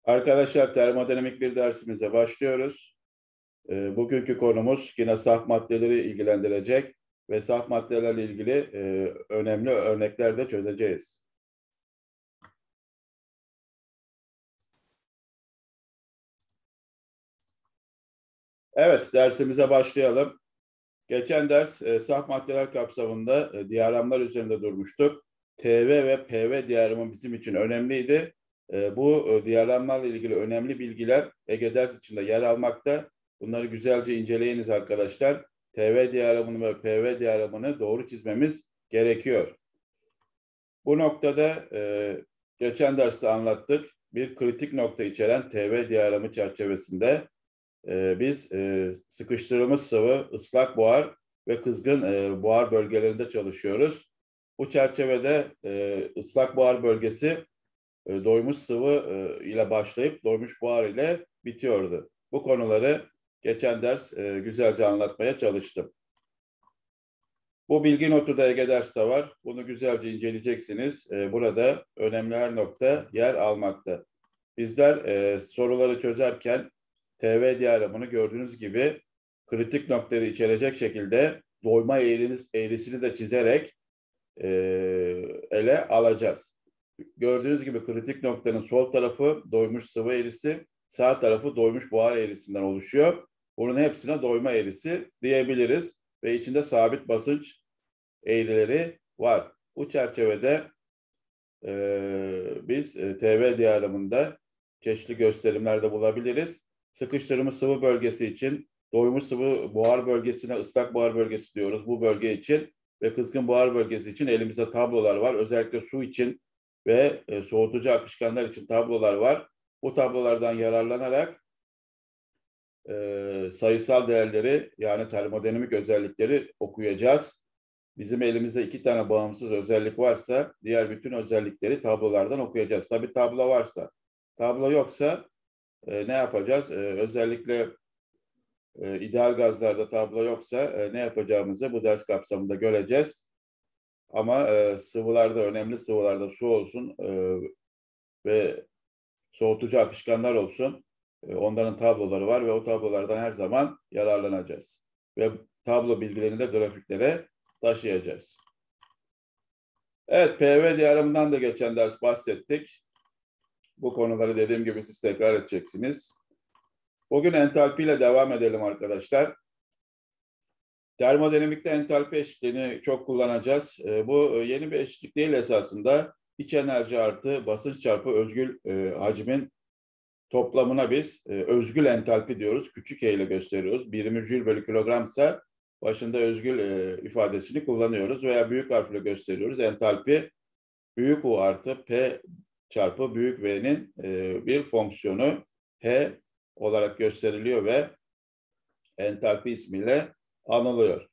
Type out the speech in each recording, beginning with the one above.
Arkadaşlar termodinamik bir dersimize başlıyoruz. Bugünkü konumuz yine saf maddeleri ilgilendirecek ve saf maddelerle ilgili önemli örnekler de çözeceğiz. Evet, dersimize başlayalım. Geçen ders saf maddeler kapsamında diyagramlar üzerinde durmuştuk. TV ve PV diyagramı bizim için önemliydi. Bu diyagramlarla ilgili önemli bilgiler Ege ders içinde yer almakta. Bunları güzelce inceleyiniz arkadaşlar. TV diyagramını ve PV diyagramını doğru çizmemiz gerekiyor. Bu noktada geçen derste anlattık. Bir kritik nokta içeren TV diyagramı çerçevesinde biz sıkıştırılmış sıvı, ıslak buhar ve kızgın buhar bölgelerinde çalışıyoruz. Bu çerçevede ıslak buhar bölgesi doymuş sıvı ile başlayıp doymuş buhar ile bitiyordu. Bu konuları geçen ders güzelce anlatmaya çalıştım. Bu bilgi notu da Ege derste var. Bunu güzelce inceleyeceksiniz. Burada önemli her nokta yer almakta. Bizler soruları çözerken TV diyagramını gördüğünüz gibi kritik noktaları içerecek şekilde doyma eğrisini de çizerek ele alacağız. Gördüğünüz gibi kritik noktanın sol tarafı doymuş sıvı eğrisi, sağ tarafı doymuş buhar eğrisinden oluşuyor. Bunun hepsine doyma eğrisi diyebiliriz ve içinde sabit basınç eğrileri var. Bu çerçevede biz TV diyagramında çeşitli gösterimlerde bulabiliriz. Sıkıştırılmış sıvı bölgesi için doymuş sıvı buhar bölgesine ıslak buhar bölgesi diyoruz bu bölge için ve kızgın buhar bölgesi için elimizde tablolar var. Özellikle su için ve soğutucu akışkanlar için tablolar var. Bu tablolardan yararlanarak sayısal değerleri yani termodinamik özellikleri okuyacağız. Bizim elimizde 2 tane bağımsız özellik varsa diğer bütün özellikleri tablolardan okuyacağız. Tabii tablo varsa. Tablo yoksa ne yapacağız? Özellikle ideal gazlarda tablo yoksa ne yapacağımızı bu ders kapsamında göreceğiz. Ama sıvılarda, önemli sıvılarda su olsun ve soğutucu akışkanlar olsun. Onların tabloları var ve o tablolardan her zaman yararlanacağız. Ve tablo bilgilerini de grafiklere taşıyacağız. Evet, PV diyagramından da geçen ders bahsettik. Bu konuları dediğim gibi siz tekrar edeceksiniz. Bugün entalpi ile devam edelim arkadaşlar. Termodinamikte entalpi eşitliğini çok kullanacağız. Bu yeni bir eşitlik değil esasında. İç enerji artı basınç çarpı özgül hacmin toplamına biz özgül entalpi diyoruz. Küçük e ile gösteriyoruz. Birimi jül bölü kilogramsa başında özgül ifadesini kullanıyoruz veya büyük harfle gösteriyoruz. Entalpi büyük U artı P çarpı büyük V'nin bir fonksiyonu H olarak gösteriliyor ve entalpi ismiyle anılıyor.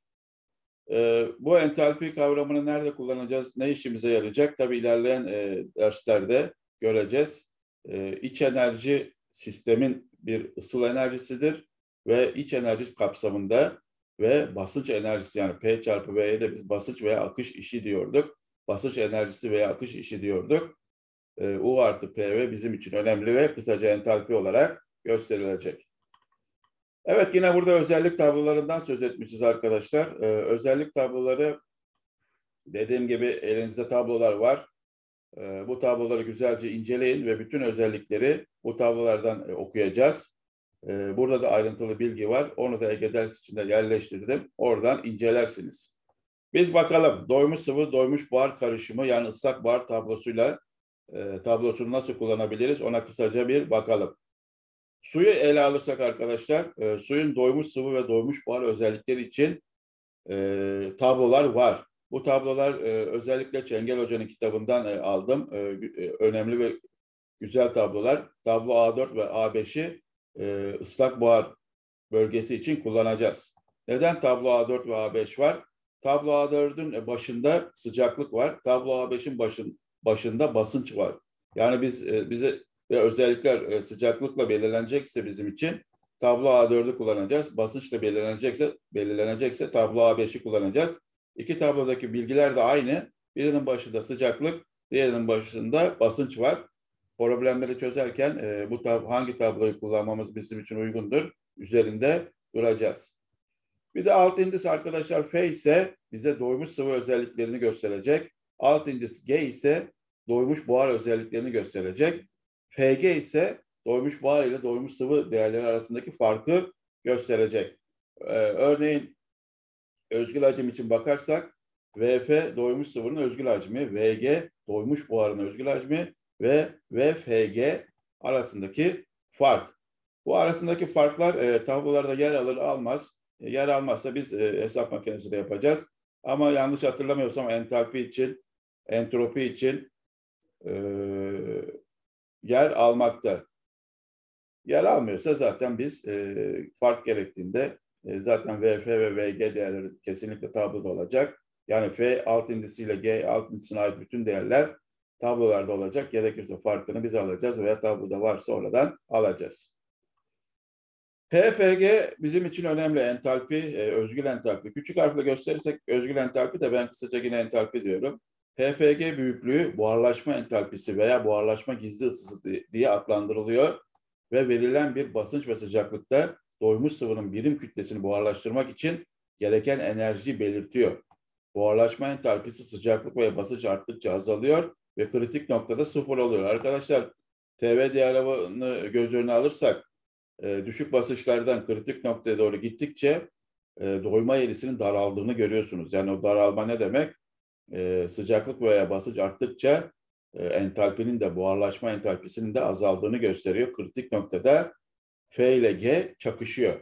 Bu entalpi kavramını nerede kullanacağız, ne işimize yarayacak? Tabii ilerleyen derslerde göreceğiz. İç enerji sistemin bir ısıl enerjisidir ve iç enerji kapsamında ve basınç enerjisi yani P çarpı V'ye de biz basınç veya akış işi diyorduk. Basınç enerjisi veya akış işi diyorduk. U artı PV bizim için önemli ve kısaca entalpi olarak gösterilecek. Evet, yine burada özellik tablolarından söz etmişiz arkadaşlar. Özellik tabloları dediğim gibi elinizde tablolar var. Bu tabloları güzelce inceleyin ve bütün özellikleri bu tablolardan okuyacağız. Burada da ayrıntılı bilgi var. Onu da Ege ders içinde yerleştirdim. Oradan incelersiniz. Biz bakalım doymuş sıvı, doymuş buhar karışımı yani ıslak buhar tablosuyla tablosunu nasıl kullanabiliriz ona kısaca bir bakalım. Suyu ele alırsak arkadaşlar, suyun doymuş sıvı ve doymuş buhar özellikleri için tablolar var. Bu tablolar özellikle Çengel Hoca'nın kitabından aldım. Önemli ve güzel tablolar. Tablo A4 ve A5'i ıslak buhar bölgesi için kullanacağız. Neden tablo A4 ve A5 var? Tablo A4'ün başında sıcaklık var. Tablo A5'in başında basınç var. Yani bize özellikler sıcaklıkla belirlenecekse bizim için tablo A4'ü kullanacağız. Basınçla belirlenecekse tablo A5'i kullanacağız. İki tablodaki bilgiler de aynı. Birinin başında sıcaklık, diğerinin başında basınç var. problemleri çözerken hangi tabloyu kullanmamız bizim için uygundur üzerinde duracağız. Bir de alt indis arkadaşlar F ise bize doymuş sıvı özelliklerini gösterecek. Alt indis G ise doymuş buhar özelliklerini gösterecek. FG ise doymuş buhar ile doymuş sıvı değerleri arasındaki farkı gösterecek. Örneğin özgül hacim için bakarsak VF doymuş sıvının özgül hacmi, VG doymuş buharın özgül hacmi ve VFG arasındaki fark. Bu arasındaki farklar tablolarda yer alır almaz. Yer almazsa biz hesap makinesiyle yapacağız. Ama yanlış hatırlamıyorsam entalpi için, entropi için yer almakta. Yer almıyorsa zaten biz fark gerektiğinde zaten VF ve VG değerleri kesinlikle tabloda olacak. Yani F alt indisiyle G alt indisine ait bütün değerler tablolarda olacak. Gerekirse farkını biz alacağız veya tabloda varsa oradan alacağız. HFG bizim için önemli entalpi, özgül entalpi. Küçük harfle gösterirsek özgül entalpi de ben kısaca yine entalpi diyorum. HFG büyüklüğü buharlaşma entalpisi veya buharlaşma gizli ısısı diye adlandırılıyor ve verilen bir basınç ve sıcaklıkta doymuş sıvının birim kütlesini buharlaştırmak için gereken enerjiyi belirtiyor. Buharlaşma entalpisi sıcaklık ve basınç arttıkça azalıyor ve kritik noktada sıfır oluyor. Arkadaşlar TV diyalogunu göz önüne alırsak düşük basınçlardan kritik noktaya doğru gittikçe doyma eğrisinin daraldığını görüyorsunuz. Yani o daralma ne demek? Sıcaklık veya basınç arttıkça entalpinin de buharlaşma entalpisinin de azaldığını gösteriyor. Kritik noktada F ile G çakışıyor.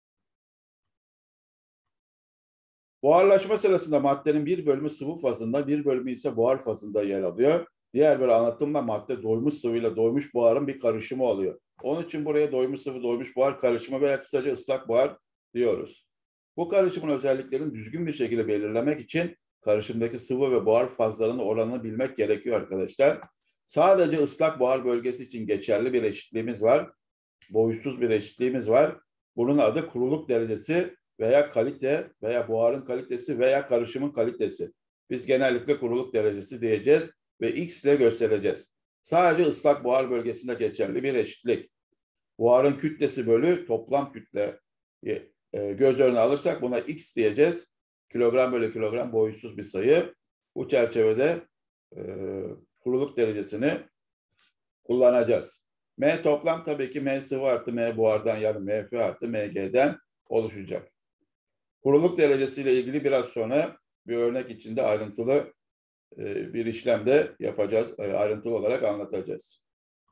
Buharlaşma sırasında maddenin bir bölümü sıvı fazında, bir bölümü ise buhar fazında yer alıyor. Diğer bir anlatımla madde doymuş sıvıyla doymuş buharın bir karışımı oluyor. Onun için buraya doymuş sıvı, doymuş buhar karışımı veya kısaca ıslak buhar diyoruz. Bu karışımın özelliklerini düzgün bir şekilde belirlemek için karışımdaki sıvı ve buhar fazlarının oranını bilmek gerekiyor arkadaşlar. Sadece ıslak buhar bölgesi için geçerli bir eşitliğimiz var. Boyutsuz bir eşitliğimiz var. Bunun adı kuruluk derecesi veya kalite veya buharın kalitesi veya karışımın kalitesi. Biz genellikle kuruluk derecesi diyeceğiz ve X ile göstereceğiz. Sadece ıslak buhar bölgesinde geçerli bir eşitlik. Buharın kütlesi bölü toplam kütle göz önüne alırsak buna X diyeceğiz. Kilogram bölü kilogram boyutsuz bir sayı. Bu çerçevede kuruluk derecesini kullanacağız. M toplam tabii ki M sıvı artı M buhardan yani MF artı MG'den oluşacak. Kuruluk derecesiyle ilgili biraz sonra bir örnek içinde ayrıntılı bir işlemde yapacağız. Ayrıntılı olarak anlatacağız.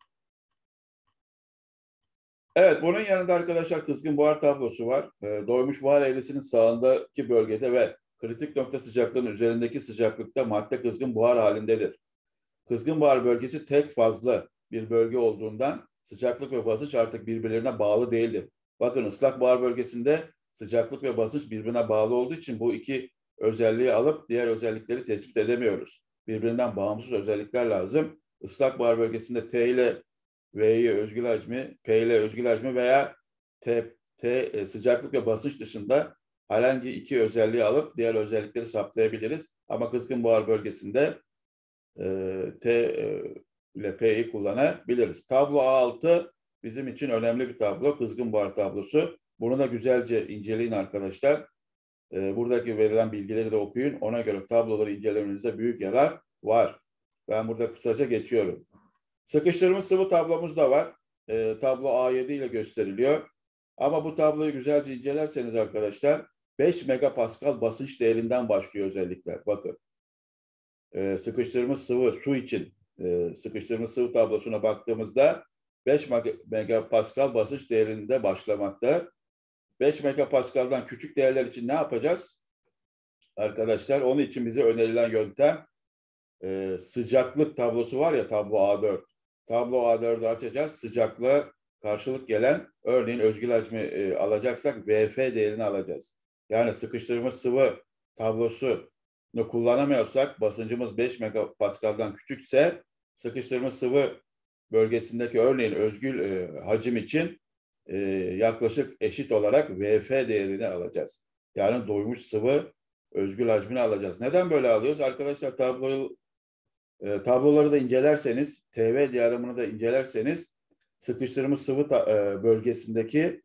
Evet, bunun yanında arkadaşlar kızgın buhar tablosu var. Doymuş buhar eğrisinin sağındaki bölgede ve kritik nokta sıcaklığının üzerindeki sıcaklıkta madde kızgın buhar halindedir. Kızgın buhar bölgesi tek fazlı bir bölge olduğundan sıcaklık ve basınç artık birbirlerine bağlı değildir. Bakın ıslak buhar bölgesinde sıcaklık ve basınç birbirine bağlı olduğu için bu iki özelliği alıp diğer özellikleri tespit edemiyoruz. Birbirinden bağımsız özellikler lazım. Islak buhar bölgesinde T ile V'yi özgül hacmi, P ile özgül hacmi veya sıcaklık ve basınç dışında herhangi iki özelliği alıp diğer özellikleri saptayabiliriz. Ama kızgın buhar bölgesinde T ile P'yi kullanabiliriz. Tablo A6 bizim için önemli bir tablo. Kızgın buhar tablosu. Bunu da güzelce inceleyin arkadaşlar. Buradaki verilen bilgileri de okuyun. Ona göre tabloları incelemenizde büyük yarar var. Ben burada kısaca geçiyorum. Sıkıştırılmış sıvı tablomuz da var. Tablo A7 ile gösteriliyor. Ama bu tabloyu güzelce incelerseniz arkadaşlar 5 megapascal basınç değerinden başlıyor özellikler. Bakın. Sıkıştırılmış sıvı su için sıkıştırılmış sıvı tablosuna baktığımızda 5 megapascal basınç değerinde başlamakta. 5 megapascal'dan küçük değerler için ne yapacağız? Arkadaşlar onun için bize önerilen yöntem sıcaklık tablosu var ya tablo A4. Tablo A4'ü açacağız. Sıcaklığa karşılık gelen örneğin özgül hacmi alacaksak VF değerini alacağız. Yani sıkıştırılmış sıvı tablosunu kullanamıyorsak basıncımız 5 megapascal'dan küçükse sıkıştırılmış sıvı bölgesindeki örneğin özgül hacim için yaklaşık eşit olarak VF değerini alacağız. Yani doymuş sıvı özgül hacmini alacağız. Neden böyle alıyoruz? Arkadaşlar tabloyu tabloları da incelerseniz, TV diyagramını da incelerseniz sıkıştırılmış sıvı bölgesindeki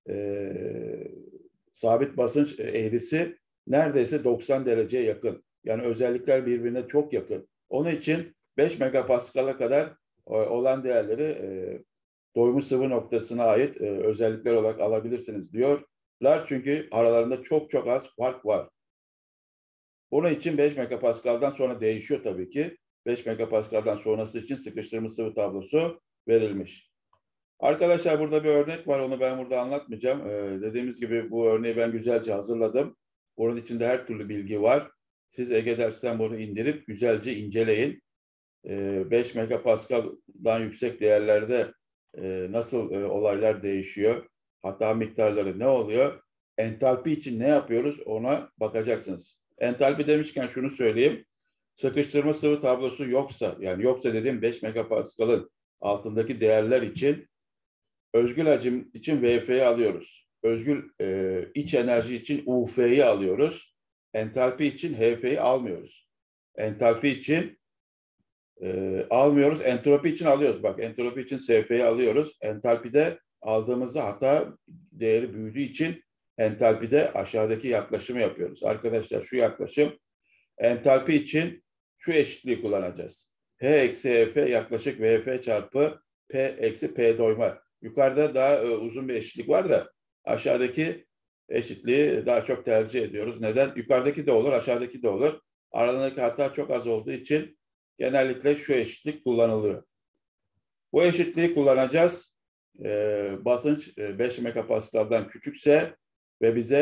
sabit basınç eğrisi neredeyse 90 dereceye yakın. Yani özellikler birbirine çok yakın. Onun için 5 megapaskal'a kadar olan değerleri doymuş sıvı noktasına ait özellikler olarak alabilirsiniz diyorlar. Çünkü aralarında çok çok az fark var. Bunun için 5 megapaskal'dan sonra değişiyor tabii ki. 5 megapaskal'dan sonrası için sıkıştırılmış sıvı tablosu verilmiş. Arkadaşlar burada bir örnek var. Onu ben burada anlatmayacağım. Dediğimiz gibi bu örneği ben güzelce hazırladım. Bunun içinde her türlü bilgi var. Siz Ege Ders'ten bunu indirip güzelce inceleyin. 5 megapaskaldan yüksek değerlerde nasıl olaylar değişiyor? Hata miktarları ne oluyor? Entalpi için ne yapıyoruz? Ona bakacaksınız. Entalpi demişken şunu söyleyeyim. Sıkıştırma sıvı tablosu yoksa, yani yoksa dediğim 5 megapaskalın altındaki değerler için özgül hacim için VF'yi alıyoruz. Özgül iç enerji için UF'yi alıyoruz. Entalpi için HF'yi almıyoruz. Entalpi için almıyoruz. Entropi için alıyoruz. Bak, entropi için SF'yi alıyoruz. Entalpide aldığımızda hata değeri büyüdüğü için entalpide aşağıdaki yaklaşımı yapıyoruz. Arkadaşlar şu yaklaşım entalpi için şu eşitliği kullanacağız. H eksi EF yaklaşık VF çarpı P eksi P doyma. Yukarıda daha uzun bir eşitlik var da aşağıdaki eşitliği daha çok tercih ediyoruz. Neden? Yukarıdaki de olur, aşağıdaki de olur. Aralarındaki hata çok az olduğu için genellikle şu eşitlik kullanılıyor. Bu eşitliği kullanacağız. Basınç 5 megapaskaldan küçükse ve bize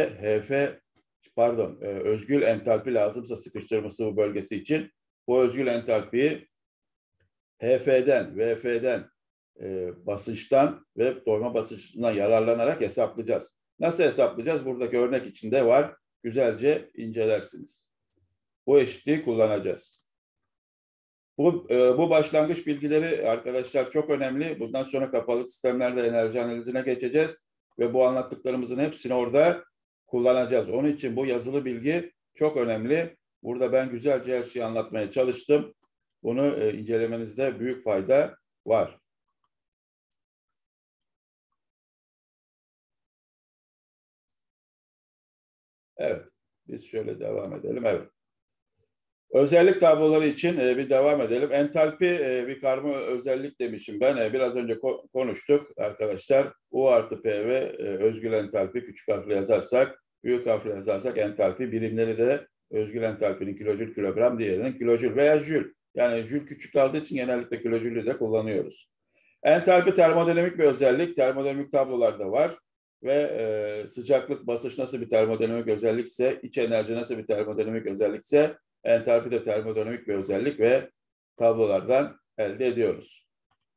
özgül entalpi lazımsa sıkıştırma sıvı bölgesi için bu özgül entalpiyi HF'den, VF'den, basınçtan ve doyma basınçından yararlanarak hesaplayacağız. Nasıl hesaplayacağız? Buradaki örnek içinde var. Güzelce incelersiniz. Bu eşitliği kullanacağız. Bu başlangıç bilgileri arkadaşlar çok önemli. Bundan sonra kapalı sistemlerle enerji analizine geçeceğiz ve bu anlattıklarımızın hepsini orada kullanacağız. Onun için bu yazılı bilgi çok önemli. Burada ben güzelce her şeyi anlatmaya çalıştım. Bunu incelemenizde büyük fayda var. Evet, biz şöyle devam edelim. Evet. Özellik tabloları için bir devam edelim. Entalpi bir karma özellik demişim ben. Biraz önce konuştuk arkadaşlar. U artı P ve özgül entalpi küçük harfle yazarsak, büyük harfle yazarsak entalpi birimleri de özgül entalpinin kilojül kilogram, diğerinin kilojül veya jül. Yani jül küçük kaldığı için genellikle kilojülü de kullanıyoruz. Entalpi termodinamik bir özellik. Termodinamik tablolarda var ve sıcaklık, basınç nasıl bir termodinamik özellikse, iç enerji nasıl bir termodinamik özellikse entalpi de termodinamik bir özellik ve tablolardan elde ediyoruz.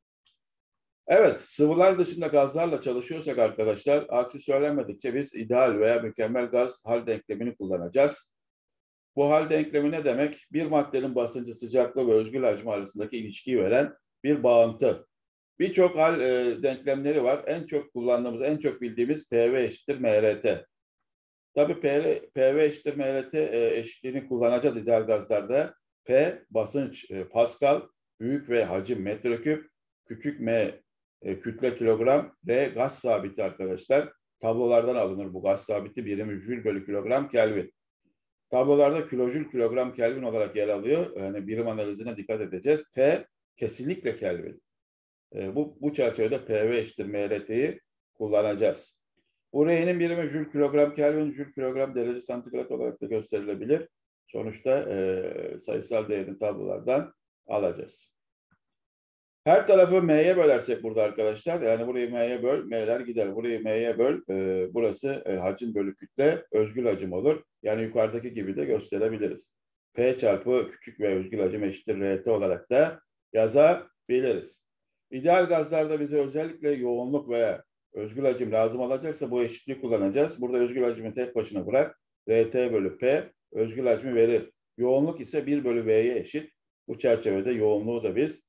Evet, sıvılar dışında gazlarla çalışıyorsak arkadaşlar, aksi söylenmedikçe biz ideal veya mükemmel gaz hal denklemini kullanacağız. Bu hal denklemi ne demek? Bir maddenin basıncı, sıcaklığı ve özgül hacmi arasındaki ilişkiyi veren bir bağıntı. Birçok hal denklemleri var. En çok kullandığımız, en çok bildiğimiz PV eşittir MRT. Tabii PV eşittir MRT eşitliğini kullanacağız ideal gazlarda. P basınç Pascal, büyük V hacim metreküp, küçük M kütle kilogram, R gaz sabiti arkadaşlar. Tablolardan alınır bu gaz sabiti birimi jül bölü kilogram Kelvin. Tablolarda kilojül kilogram Kelvin olarak yer alıyor. Yani birim analizine dikkat edeceğiz. P kesinlikle Kelvin. Bu çerçevede PV eşittir MRT'yi kullanacağız. Bu R'nin birimi jül kilogram Kelvin, jül kilogram derece santigrat olarak da gösterilebilir. Sonuçta sayısal değerini tablolardan alacağız. Her tarafı M'ye bölersek burada arkadaşlar, yani burayı M'ye böl, M'ler gider. Burayı M'ye böl, burası hacim bölü kütle, özgül hacim olur. Yani yukarıdaki gibi de gösterebiliriz. P çarpı küçük ve özgül hacim eşittir RT olarak da yazabiliriz. İdeal gazlarda bize özellikle yoğunluk veya özgül hacim lazım olacaksa bu eşitliği kullanacağız. Burada özgül hacmi tek başına bırak. RT bölü P özgül hacmi verir. Yoğunluk ise 1 bölü V'ye eşit. Bu çerçevede yoğunluğu da biz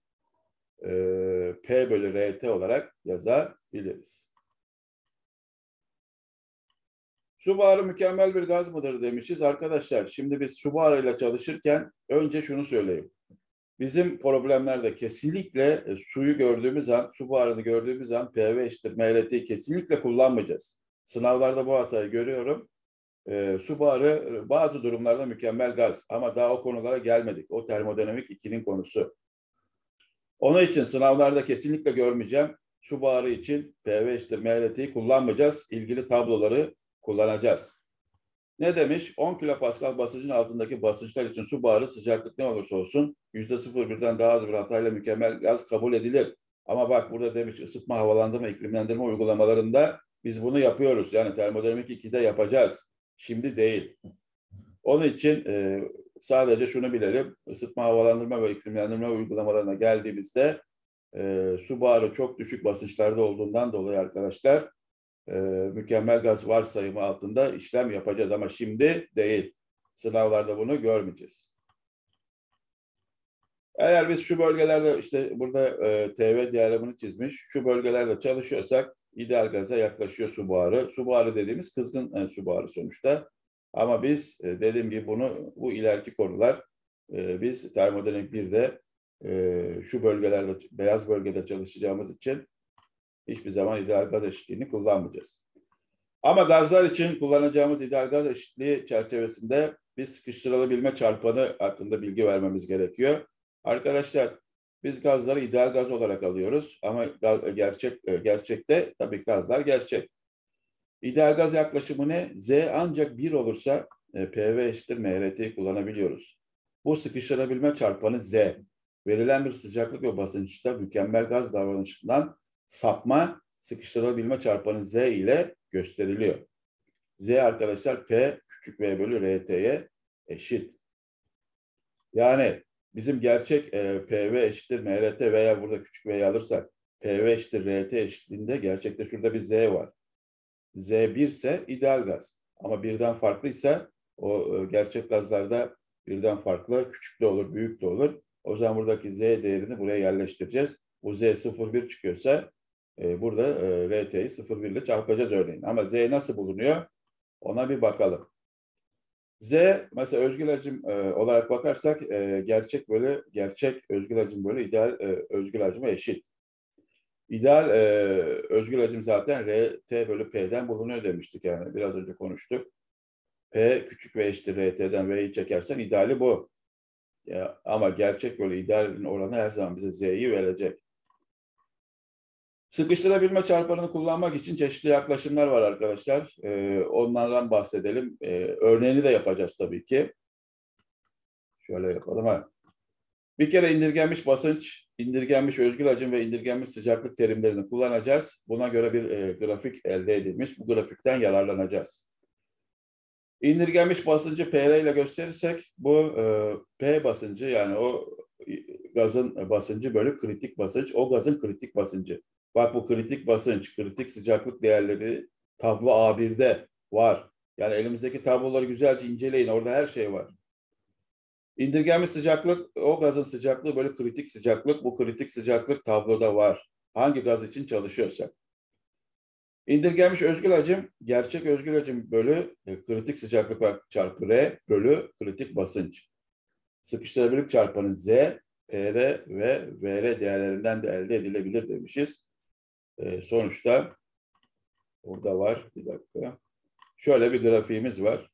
P bölü RT olarak yazabiliriz. Su buharı mükemmel bir gaz mıdır demişiz. Arkadaşlar şimdi biz su buharıyla çalışırken önce şunu söyleyeyim. Bizim problemlerde kesinlikle suyu gördüğümüz an, su buharını gördüğümüz an PV eşittir MLT'yi kesinlikle kullanmayacağız. Sınavlarda bu hatayı görüyorum. Su buharı bazı durumlarda mükemmel gaz ama daha o konulara gelmedik. O termodinamik 2'nin konusu. Onun için sınavlarda kesinlikle görmeyeceğim. Su buharı için PV eşittir MLT'yi kullanmayacağız. İlgili tabloları kullanacağız. Ne demiş? 10 kilopascal basıncın altındaki basınçlar için su buharı sıcaklık ne olursa olsun %0,1'den daha az bir hatayla mükemmel gaz kabul edilir. Ama bak burada demiş ısıtma, havalandırma, iklimlendirme uygulamalarında biz bunu yapıyoruz. Yani termodinamik 2'de yapacağız. Şimdi değil. Onun için sadece şunu bilelim. Isıtma, havalandırma ve iklimlendirme uygulamalarına geldiğimizde su buharı çok düşük basınçlarda olduğundan dolayı arkadaşlar mükemmel gaz varsayımı altında işlem yapacağız ama şimdi değil. Sınavlarda bunu görmeyeceğiz. Eğer biz şu bölgelerde işte burada TV diyagramını çizmiş, şu bölgelerde çalışıyorsak ideal gaza yaklaşıyor su buharı. Su buharı dediğimiz kızgın su buharı sonuçta. Ama biz dediğim gibi bu ileriki konular biz termodinamik 1'de şu bölgelerde, beyaz bölgede çalışacağımız için hiçbir zaman ideal gaz eşitliğini kullanmayacağız. Ama gazlar için kullanacağımız ideal gaz eşitliği çerçevesinde bir sıkıştırılabilme çarpanı hakkında bilgi vermemiz gerekiyor. Arkadaşlar biz gazları ideal gaz olarak alıyoruz ama gerçekte tabii gazlar gerçek. İdeal gaz yaklaşımı ne? Z ancak 1 olursa PV eşittir MRT'yi kullanabiliyoruz. Bu sıkıştırabilme çarpanı Z. Verilen bir sıcaklık ve basınçta mükemmel gaz davranışından sapma sıkıştırabilme çarpanı Z ile gösteriliyor. Z arkadaşlar P küçük V bölü RT'ye eşit. Yani bizim gerçek PV eşittir MRT veya burada küçük V'yi alırsak PV eşittir RT eşitliğinde gerçekte şurada bir Z var. Z1 ise ideal gaz. Ama birden farklıysa o gerçek gazlarda birden farklı küçük de olur, büyük de olur. O zaman buradaki Z değerini buraya yerleştireceğiz. Bu Z 0,1 çıkıyorsa burada RT'yi 0,1 ile çarpacağız örneğin. Ama Z nasıl bulunuyor? Ona bir bakalım. Z mesela özgül hacim olarak bakarsak gerçek özgül hacim bölü ideal özgül hacime eşit. İdeal özgül hacim zaten RT bölü P'den bulunuyor demiştik yani biraz önce konuştuk. P küçük V eşittir RT'den V'yi çekersen ideali bu. Ama gerçek böyle idealin oranı her zaman bize Z'yi verecek. Sıkıştırabilme çarpanını kullanmak için çeşitli yaklaşımlar var arkadaşlar. Onlardan bahsedelim. Örneğini de yapacağız tabii ki. Şöyle yapalım. Bir kere indirgenmiş basınç, indirgenmiş özgül hacim ve indirgenmiş sıcaklık terimlerini kullanacağız. Buna göre bir grafik elde edilmiş. Bu grafikten yararlanacağız. İndirgenmiş basıncı PR ile gösterirsek bu P basıncı yani o gazın basıncı bölü kritik basınç. O gazın kritik basıncı. Bak bu kritik basınç, kritik sıcaklık değerleri tablo A1'de var. Yani elimizdeki tabloları güzelce inceleyin. Orada her şey var. İndirgenmiş sıcaklık, o gazın sıcaklığı bölü kritik sıcaklık. Bu kritik sıcaklık tabloda var. Hangi gaz için çalışıyorsak. İndirgenmiş özgül hacim, gerçek özgül hacim bölü kritik sıcaklık çarpı R bölü kritik basınç. Sıkıştırabilirlik çarpanı Z, PR ve VR değerlerinden de elde edilebilir demişiz. Sonuçta burada var. Bir dakika. Şöyle bir grafiğimiz var.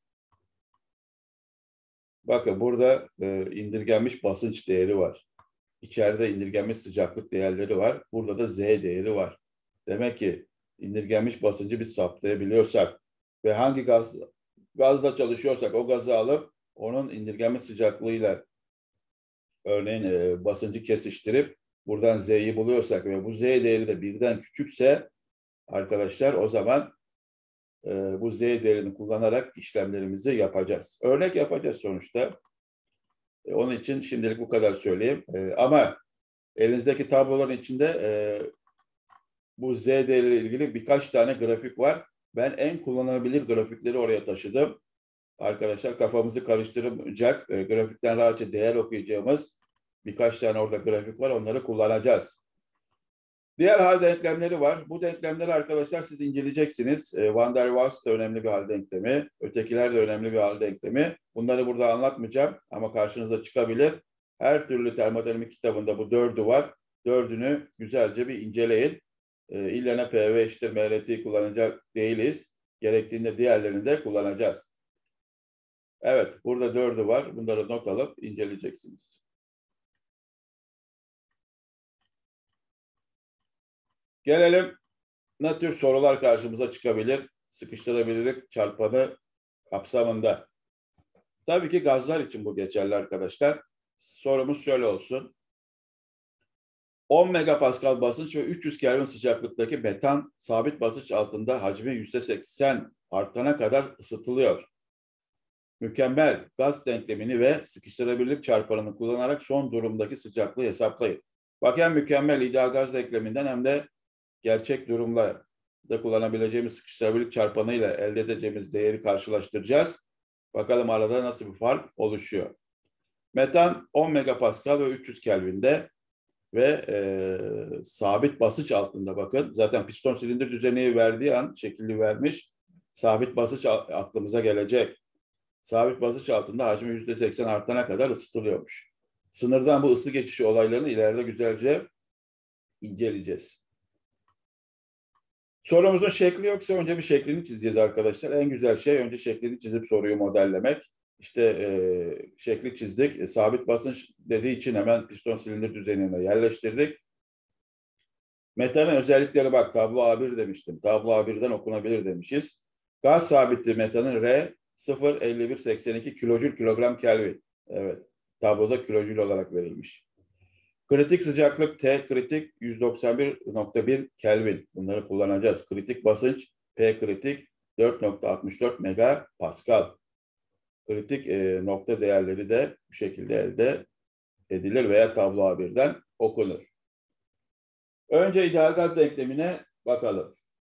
Bakın burada indirgenmiş basınç değeri var. İçeride indirgenmiş sıcaklık değerleri var. Burada da Z değeri var. Demek ki indirgenmiş basıncı biz saptayabiliyorsak ve hangi gazla çalışıyorsak o gazı alıp onun indirgenmiş sıcaklığıyla örneğin basıncı kesiştirip buradan Z'yi buluyorsak ve bu Z değeri de birden küçükse arkadaşlar o zaman bu Z değerini kullanarak işlemlerimizi yapacağız. Örnek yapacağız sonuçta. Onun için şimdilik bu kadar söyleyeyim. Ama elinizdeki tabloların içinde bu Z değeriyle ilgili birkaç tane grafik var. Ben en kullanılabilir grafikleri oraya taşıdım. Arkadaşlar kafamızı karıştırmayacak, grafikten rahatça değer okuyacağımız birkaç tane orada grafik var. Onları kullanacağız. Diğer hal denklemleri var. Bu denklemleri arkadaşlar siz inceleyeceksiniz. Van der Waals da önemli bir hal denklemi. Ötekiler de önemli bir hal denklemi. Bunları burada anlatmayacağım ama karşınıza çıkabilir. Her türlü termodinamik kitabında bu dördü var. Dördünü güzelce bir inceleyin. İlle PV eşittir MRT'yi kullanacak değiliz. Gerektiğinde diğerlerini de kullanacağız. Evet, burada dördü var. Bunları not alıp inceleyeceksiniz. Gelelim ne tür sorular karşımıza çıkabilir? Sıkıştırabilirlik çarpanı kapsamında. Tabii ki gazlar için bu geçerli arkadaşlar. Sorumuz şöyle olsun. 10 megapascal basınç ve 300 Kelvin sıcaklıktaki metan sabit basınç altında hacmi %80 artana kadar ısıtılıyor. Mükemmel gaz denklemini ve sıkıştırabilirlik çarpanını kullanarak son durumdaki sıcaklığı hesaplayın. Bak, hem mükemmel ideal gaz denkleminden hem de gerçek durumla da kullanabileceğimiz sıkıştırabilirlik çarpanıyla elde edeceğimiz değeri karşılaştıracağız. Bakalım arada nasıl bir fark oluşuyor. Metan 10 megapascal ve 300 Kelvin'de ve sabit basınç altında, bakın. Zaten piston silindir düzeni verdiği an şekilli vermiş. Sabit basınç aklımıza gelecek. Sabit basınç altında hacmi %80 artana kadar ısıtılıyormuş. Sınırdan bu ısı geçişi olaylarını ileride güzelce inceleyeceğiz. Sorumuzun şekli yoksa önce bir şeklini çizeceğiz arkadaşlar. En güzel şey önce şeklini çizip soruyu modellemek. İşte şekli çizdik. Sabit basınç dediği için hemen piston silindir düzenine yerleştirdik. Metanın özellikleri, bak, tablo A1 demiştim. Tablo A1'den okunabilir demişiz. Gaz sabitli metanın R 0,5182 kilojül kilogram Kelvin. Evet, tabloda kilojül olarak verilmiş. Kritik sıcaklık T kritik 191,1 Kelvin. Bunları kullanacağız. Kritik basınç P kritik 4,64 megapascal. Kritik nokta değerleri de bu şekilde elde edilir veya tablo A1'den okunur. Önce ideal gaz denklemine bakalım.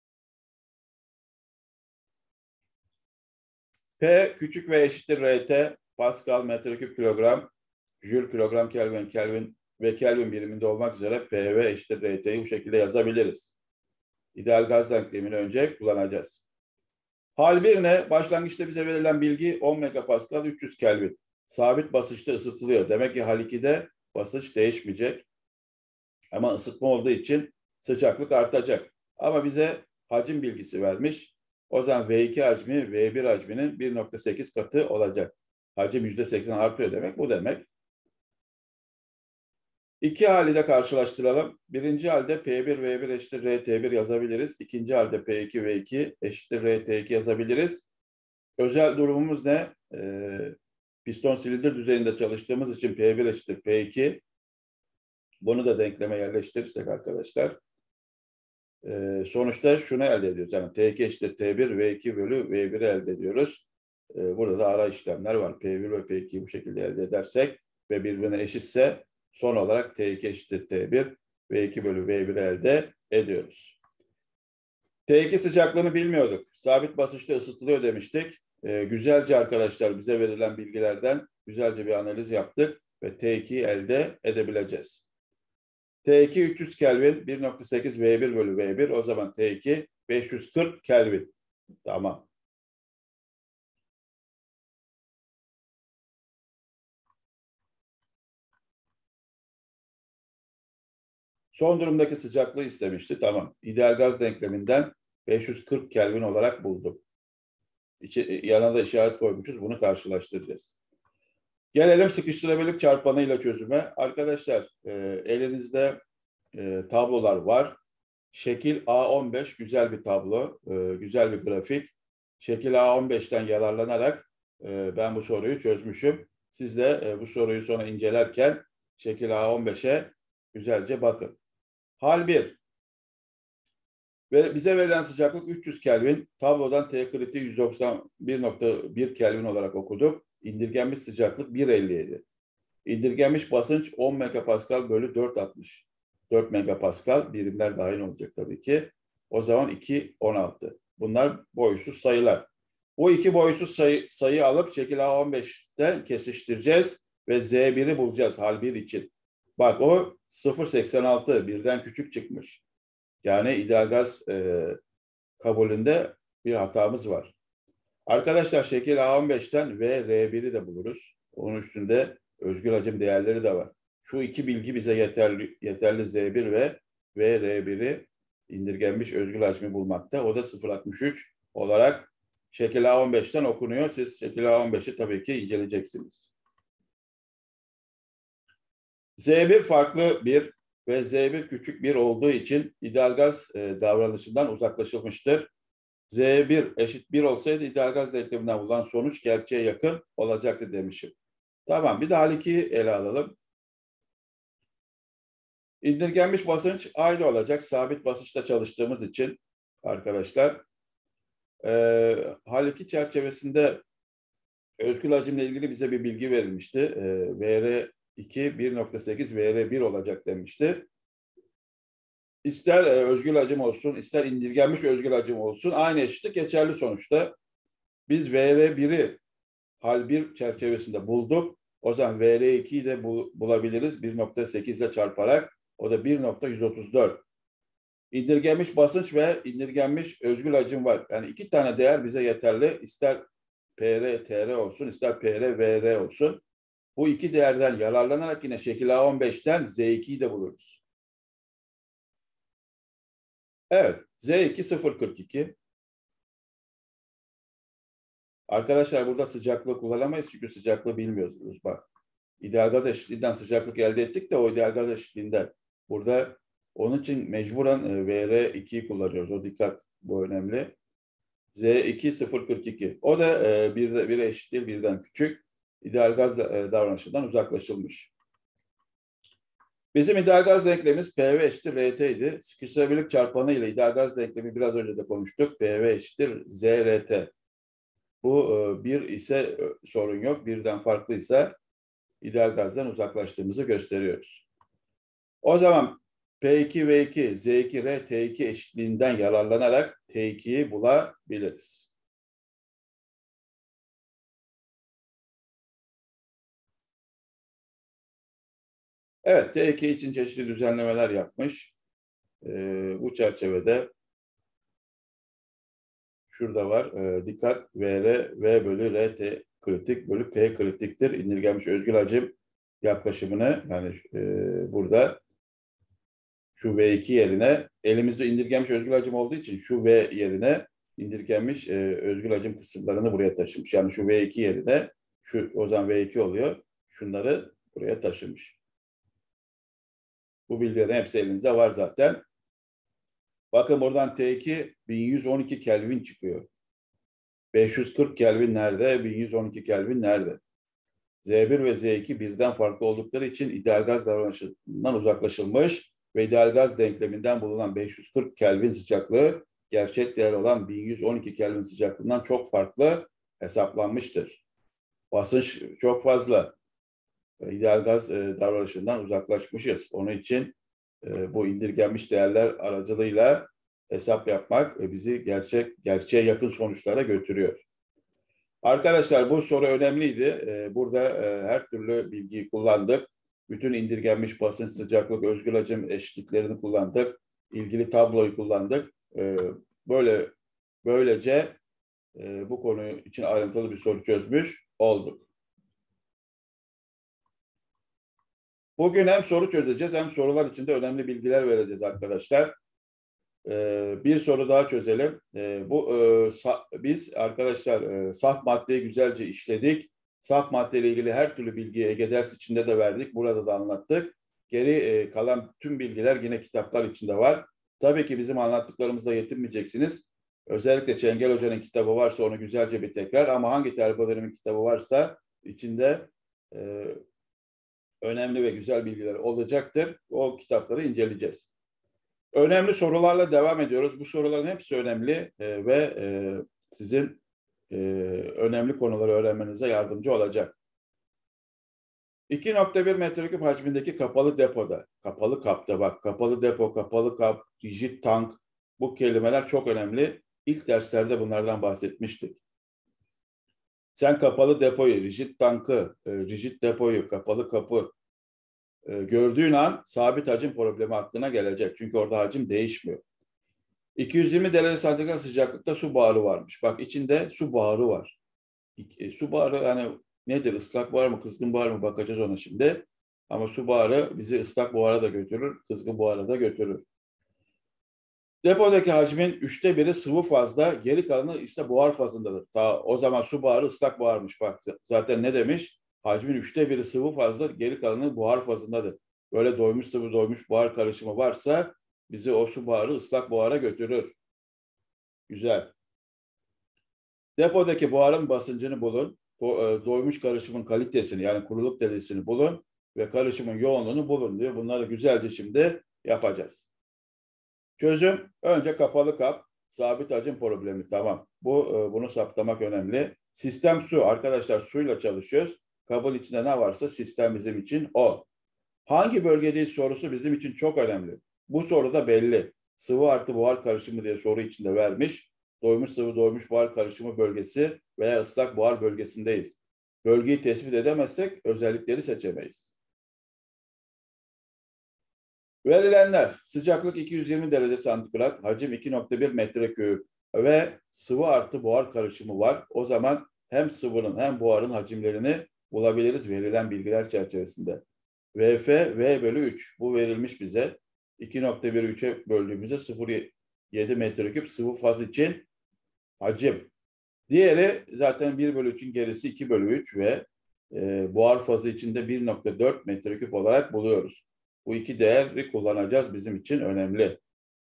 P küçük ve eşittir RT, Pascal metreküp kilogram, Joule kilogram Kelvin, Kelvin ve Kelvin biriminde olmak üzere PV eşittir RT'yi bu şekilde yazabiliriz. İdeal gaz denklemini önce kullanacağız. Hal 1 ne? Başlangıçta bize verilen bilgi 10 megapascal 300 Kelvin. Sabit basınçta ısıtılıyor. Demek ki hal 2'de basınç değişmeyecek. Ama ısıtma olduğu için sıcaklık artacak. Ama bize hacim bilgisi vermiş. O zaman V2 hacmi V1 hacminin 1,8 katı olacak. Hacim %80 artıyor demek bu demek. İki hali de karşılaştıralım. Birinci halde P1 V1 eşittir RT1 yazabiliriz. İkinci halde P2 V2 eşittir RT2 yazabiliriz. Özel durumumuz ne? Piston silindir düzeyinde çalıştığımız için P1 eşittir P2. Bunu da denkleme yerleştirirsek arkadaşlar, sonuçta şunu elde ediyoruz. Yani T2 eşittir T1 V2 bölü V1'i elde ediyoruz. Burada da ara işlemler var. P1 ve P2'yi bu şekilde elde edersek ve birbirine eşitse son olarak T2 eşittir T1 V2 bölü V1'i elde ediyoruz. T2 sıcaklığını bilmiyorduk. Sabit basınçta ısıtılıyor demiştik. Güzelce arkadaşlar bize verilen bilgilerden güzelce bir analiz yaptık ve T2'yi elde edebileceğiz. T2 300 Kelvin 1,8 V1 bölü V1. O zaman T2 540 Kelvin. Tamam. Son durumdaki sıcaklığı istemişti. Tamam. İdeal gaz denkleminden 540 Kelvin olarak bulduk. Yanına da işaret koymuşuz. Bunu karşılaştıracağız. Gelelim sıkıştırabilirlik çarpanıyla çözüme. Arkadaşlar elinizde tablolar var. Şekil A15 güzel bir tablo, güzel bir grafik. Şekil A15'ten yararlanarak ben bu soruyu çözmüşüm. Siz de bu soruyu sonra incelerken şekil A15'e güzelce bakın. Hal 1. Bize verilen sıcaklık 300 Kelvin. Tablodan T kritiği 191,1 Kelvin olarak okuduk. İndirgenmiş sıcaklık 1,57. İndirgenmiş basınç 10 megapascal bölü 4,60. 4 megapascal, birimler dahil olacak tabii ki. O zaman 2,16. Bunlar boyutsuz sayılar. Bu iki boyutsuz sayı alıp şekil A15'ten kesiştireceğiz ve Z1'i bulacağız hal 1 için. Bak, o 0,86, birden küçük çıkmış. Yani ideal gaz kabulünde bir hatamız var. Arkadaşlar şekil A15'ten V R1'i de buluruz. Onun üstünde özgül hacim değerleri de var. Şu iki bilgi bize yeterli Z1 ve VR1'i indirgenmiş özgül hacmi bulmakta. O da 0,63 olarak şekil A15'ten okunuyor. Siz şekil A15'i tabii ki inceleyeceksiniz. Z1 farklı bir ve Z1 küçük bir olduğu için ideal gaz davranışından uzaklaşılmıştır. Z1 eşit 1 olsaydı ideal gaz denkleminden bulunan sonuç gerçeğe yakın olacaktı demişim. Tamam, bir de hal 2'yi ele alalım. İndirgenmiş basınç aynı olacak. Sabit basınçta çalıştığımız için arkadaşlar. Hal 2 çerçevesinde özgül hacimle ilgili bize bir bilgi verilmişti. VR2 1,8 VR1 olacak demişti. İster özgül hacim olsun, ister indirgenmiş özgül hacim olsun aynı eşitlik geçerli sonuçta. Biz VR1'i hal 1 çerçevesinde bulduk. O zaman VR2'yi de bulabiliriz 1,8 ile çarparak. O da 1,134. İndirgenmiş basınç ve indirgenmiş özgül hacim var. Yani iki tane değer bize yeterli. İster PR, TR olsun, ister PR, VR olsun. Bu iki değerden yararlanarak yine şekil A15'ten Z2'yi de buluruz. Evet, Z2 0,42. Arkadaşlar burada sıcaklığı kullanamayız çünkü sıcaklığı bilmiyoruz. Bak, ideal gaz eşitliğinden sıcaklık elde ettik de o ideal gaz eşitliğinden. Burada onun için mecburen VR2'yi kullanıyoruz. O dikkat, bu önemli. Z2 0,42. O da bire eşit değil, birden küçük. İdeal gaz davranışından uzaklaşılmış. Bizim ideal gaz denklemimiz PV eşittir RT idi. Sıkıştırabilirlik çarpanı ile ideal gaz denklemi biraz önce de konuştuk. PV eşittir ZRT. Bu bir ise sorun yok. Birden farklıysa ideal gazdan uzaklaştığımızı gösteriyoruz. O zaman P2, V2, Z2, R, T2 eşitliğinden yararlanarak T2'yi bulabiliriz. Evet, T2 için çeşitli düzenlemeler yapmış. Bu çerçevede şurada var. Dikkat, V bölü RT kritik bölü P kritiktir. İndirgenmiş özgül hacim yaklaşımını yani burada şu V2 yerine elimizde indirgenmiş özgül hacim olduğu için şu V yerine indirgenmiş özgül hacim kısımlarını buraya taşımış. Yani şu V2 yerine şu o zaman V2 oluyor. Şunları buraya taşımış. Bu bilgilerin hepsi elinizde var zaten. Bakın buradan T2 1112 Kelvin çıkıyor. 540 Kelvin nerede? 1112 Kelvin nerede? Z1 ve Z2 birden farklı oldukları için ideal gaz davranışından uzaklaşılmış ve ideal gaz denkleminden bulunan 540 Kelvin sıcaklığı gerçek değer olan 1112 Kelvin sıcaklığından çok farklı hesaplanmıştır. Basınç çok fazla. İdeal gaz davranışından uzaklaşmışız. Onun için bu indirgenmiş değerler aracılığıyla hesap yapmak bizi gerçeğe yakın sonuçlara götürüyor. Arkadaşlar bu soru önemliydi. Burada her türlü bilgiyi kullandık. Bütün indirgenmiş basınç, sıcaklık, özgül hacim eşitliklerini kullandık. İlgili tabloyu kullandık. Böylece bu konu için ayrıntılı bir soru çözmüş olduk. Bugün hem soru çözeceğiz hem sorular içinde önemli bilgiler vereceğiz arkadaşlar. Bir soru daha çözelim. Biz arkadaşlar saf maddeyi güzelce işledik. Saf maddeyle ilgili her türlü bilgiyi Ege ders içinde de verdik. Burada da anlattık. Geri kalan tüm bilgiler yine kitaplar içinde var. Tabii ki bizim anlattıklarımızla yetinmeyeceksiniz. Özellikle Çengel Hoca'nın kitabı varsa onu güzelce bir tekrar ama hangi termodinamik kitabı varsa içinde önemli ve güzel bilgiler olacaktır. O kitapları inceleyeceğiz. Önemli sorularla devam ediyoruz. Bu soruların hepsi önemli ve sizin önemli konuları öğrenmenize yardımcı olacak. 2,1 metreküp hacmindeki kapalı depoda, kapalı kapta bak, kapalı depo, kapalı kap, rigid tank bu kelimeler çok önemli. İlk derslerde bunlardan bahsetmiştik. Sen kapalı depoyu, rigid tankı, rigid depoyu, kapalı kapı gördüğün an sabit hacim problemi aklına gelecek. Çünkü orada hacim değişmiyor. 220 derece santigrat sıcaklıkta su buharı varmış. Bak içinde su buharı var. Su buharı yani nedir? Islak buhar mı, kızgın buhar mı? Bakacağız ona şimdi. Ama su buharı bizi ıslak buhara da götürür, kızgın buhara da götürür. Depodaki hacmin 1/3 sıvı fazda, geri kalanı ise buhar fazındadır. Ta o zaman su buharı ıslak buharmış. Bak zaten ne demiş? Hacmin 1/3 sıvı fazla, geri kalanı buhar fazındadır. Böyle doymuş sıvı doymuş buhar karışımı varsa bizi o su buharı ıslak buhara götürür. Güzel. Depodaki buharın basıncını bulun. Doymuş karışımın kalitesini yani kuruluk derecesini bulun ve karışımın yoğunluğunu bulun diyor. Bunları güzelce şimdi yapacağız. Çözüm önce kapalı kap, sabit hacim problemi. Tamam. Bunu saptamak önemli. Sistem su. Arkadaşlar suyla çalışıyoruz. Kabın içinde ne varsa sistem bizim için o. Hangi bölgedeyiz sorusu bizim için çok önemli. Bu soruda belli. Sıvı artı buhar karışımı diye soru içinde vermiş. Doymuş sıvı doymuş buhar karışımı bölgesi veya ıslak buhar bölgesindeyiz. Bölgeyi tespit edemezsek özellikleri seçemeyiz. Verilenler sıcaklık 220 derece santigrat, hacim 2,1 metreküp ve sıvı artı buhar karışımı var. O zaman hem sıvının hem buharın hacimlerini bulabiliriz verilen bilgiler çerçevesinde. VF, V bölü 3 bu verilmiş bize. 2,1'i 3'e böldüğümüzde 0,7 metreküp sıvı faz için hacim. Diğeri zaten 1 bölü 3'ün gerisi 2 bölü 3 ve buhar fazı için de 1,4 metreküp olarak buluyoruz. Bu iki değeri kullanacağız, bizim için önemli.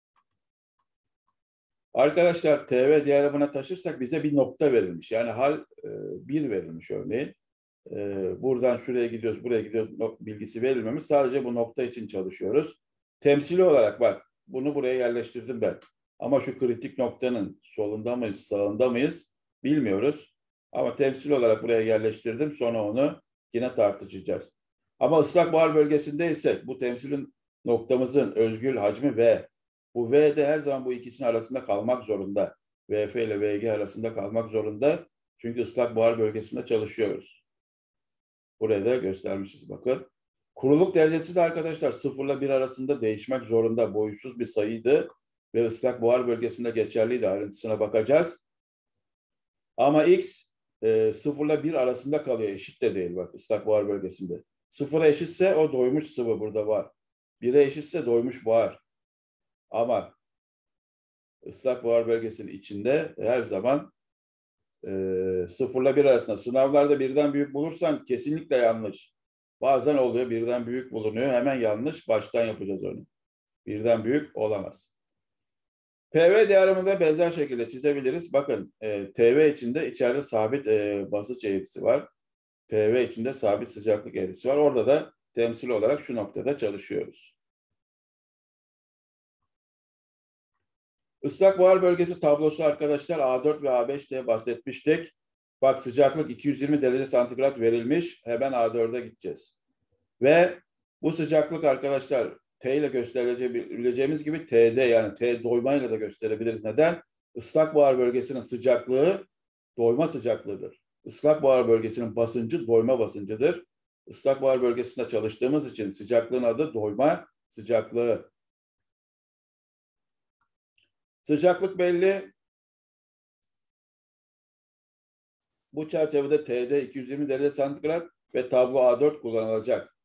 Arkadaşlar TV diyagramına taşırsak bize bir nokta verilmiş. Yani hal 1 verilmiş örneğin. Buradan şuraya gidiyoruz, buraya gidiyoruz bilgisi verilmemiş. Sadece bu nokta için çalışıyoruz. Temsili olarak bak, bunu buraya yerleştirdim ben. Ama şu kritik noktanın solunda mıyız, sağında mıyız bilmiyoruz. Ama temsili olarak buraya yerleştirdim. Sonra onu yine tartışacağız. Ama ıslak buhar bölgesindeysek bu temsilin noktamızın özgül hacmi V. Bu V de her zaman bu ikisinin arasında kalmak zorunda. VF ile VG arasında kalmak zorunda. Çünkü ıslak buhar bölgesinde çalışıyoruz. Buraya da göstermişiz bakın. Kuruluk derecesi de arkadaşlar 0 ile 1 arasında değişmek zorunda. Boyutsuz bir sayıydı ve ıslak buhar bölgesinde geçerliydi. Ayrıntısına bakacağız. Ama X 0 ile 1 arasında kalıyor. Eşit de değil bak ıslak buhar bölgesinde. 0'a eşitse o doymuş sıvı burada var. 1'e eşitse doymuş buhar. Ama ıslak buhar bölgesinin içinde her zaman 0 ile 1 arasında. Sınavlarda birden büyük bulursan kesinlikle yanlış. Bazen oluyor birden büyük bulunuyor. Hemen yanlış. Baştan yapacağız onu. Birden büyük olamaz. PV diyagramını da benzer şekilde çizebiliriz. Bakın TV içinde içeride sabit basınç eğrisi var. PV içinde sabit sıcaklık eğrisi var. Orada da temsil olarak şu noktada çalışıyoruz. Islak buhar bölgesi tablosu arkadaşlar A4 ve A5 diye bahsetmiştik. Bak sıcaklık 220 derece santigrat verilmiş. Hemen A4'e gideceğiz. Ve bu sıcaklık arkadaşlar T ile gösterebileceğimiz gibi T'de yani T doymayla da gösterebiliriz. Neden? Islak buhar bölgesinin sıcaklığı doyma sıcaklığıdır. Islak buhar bölgesinin basıncı doyma basıncıdır. Islak buhar bölgesinde çalıştığımız için sıcaklığın adı doyma sıcaklığı. Sıcaklık belli. Bu çerçevede T'de 220 derece santigrat ve tablo A4 kullanılacak.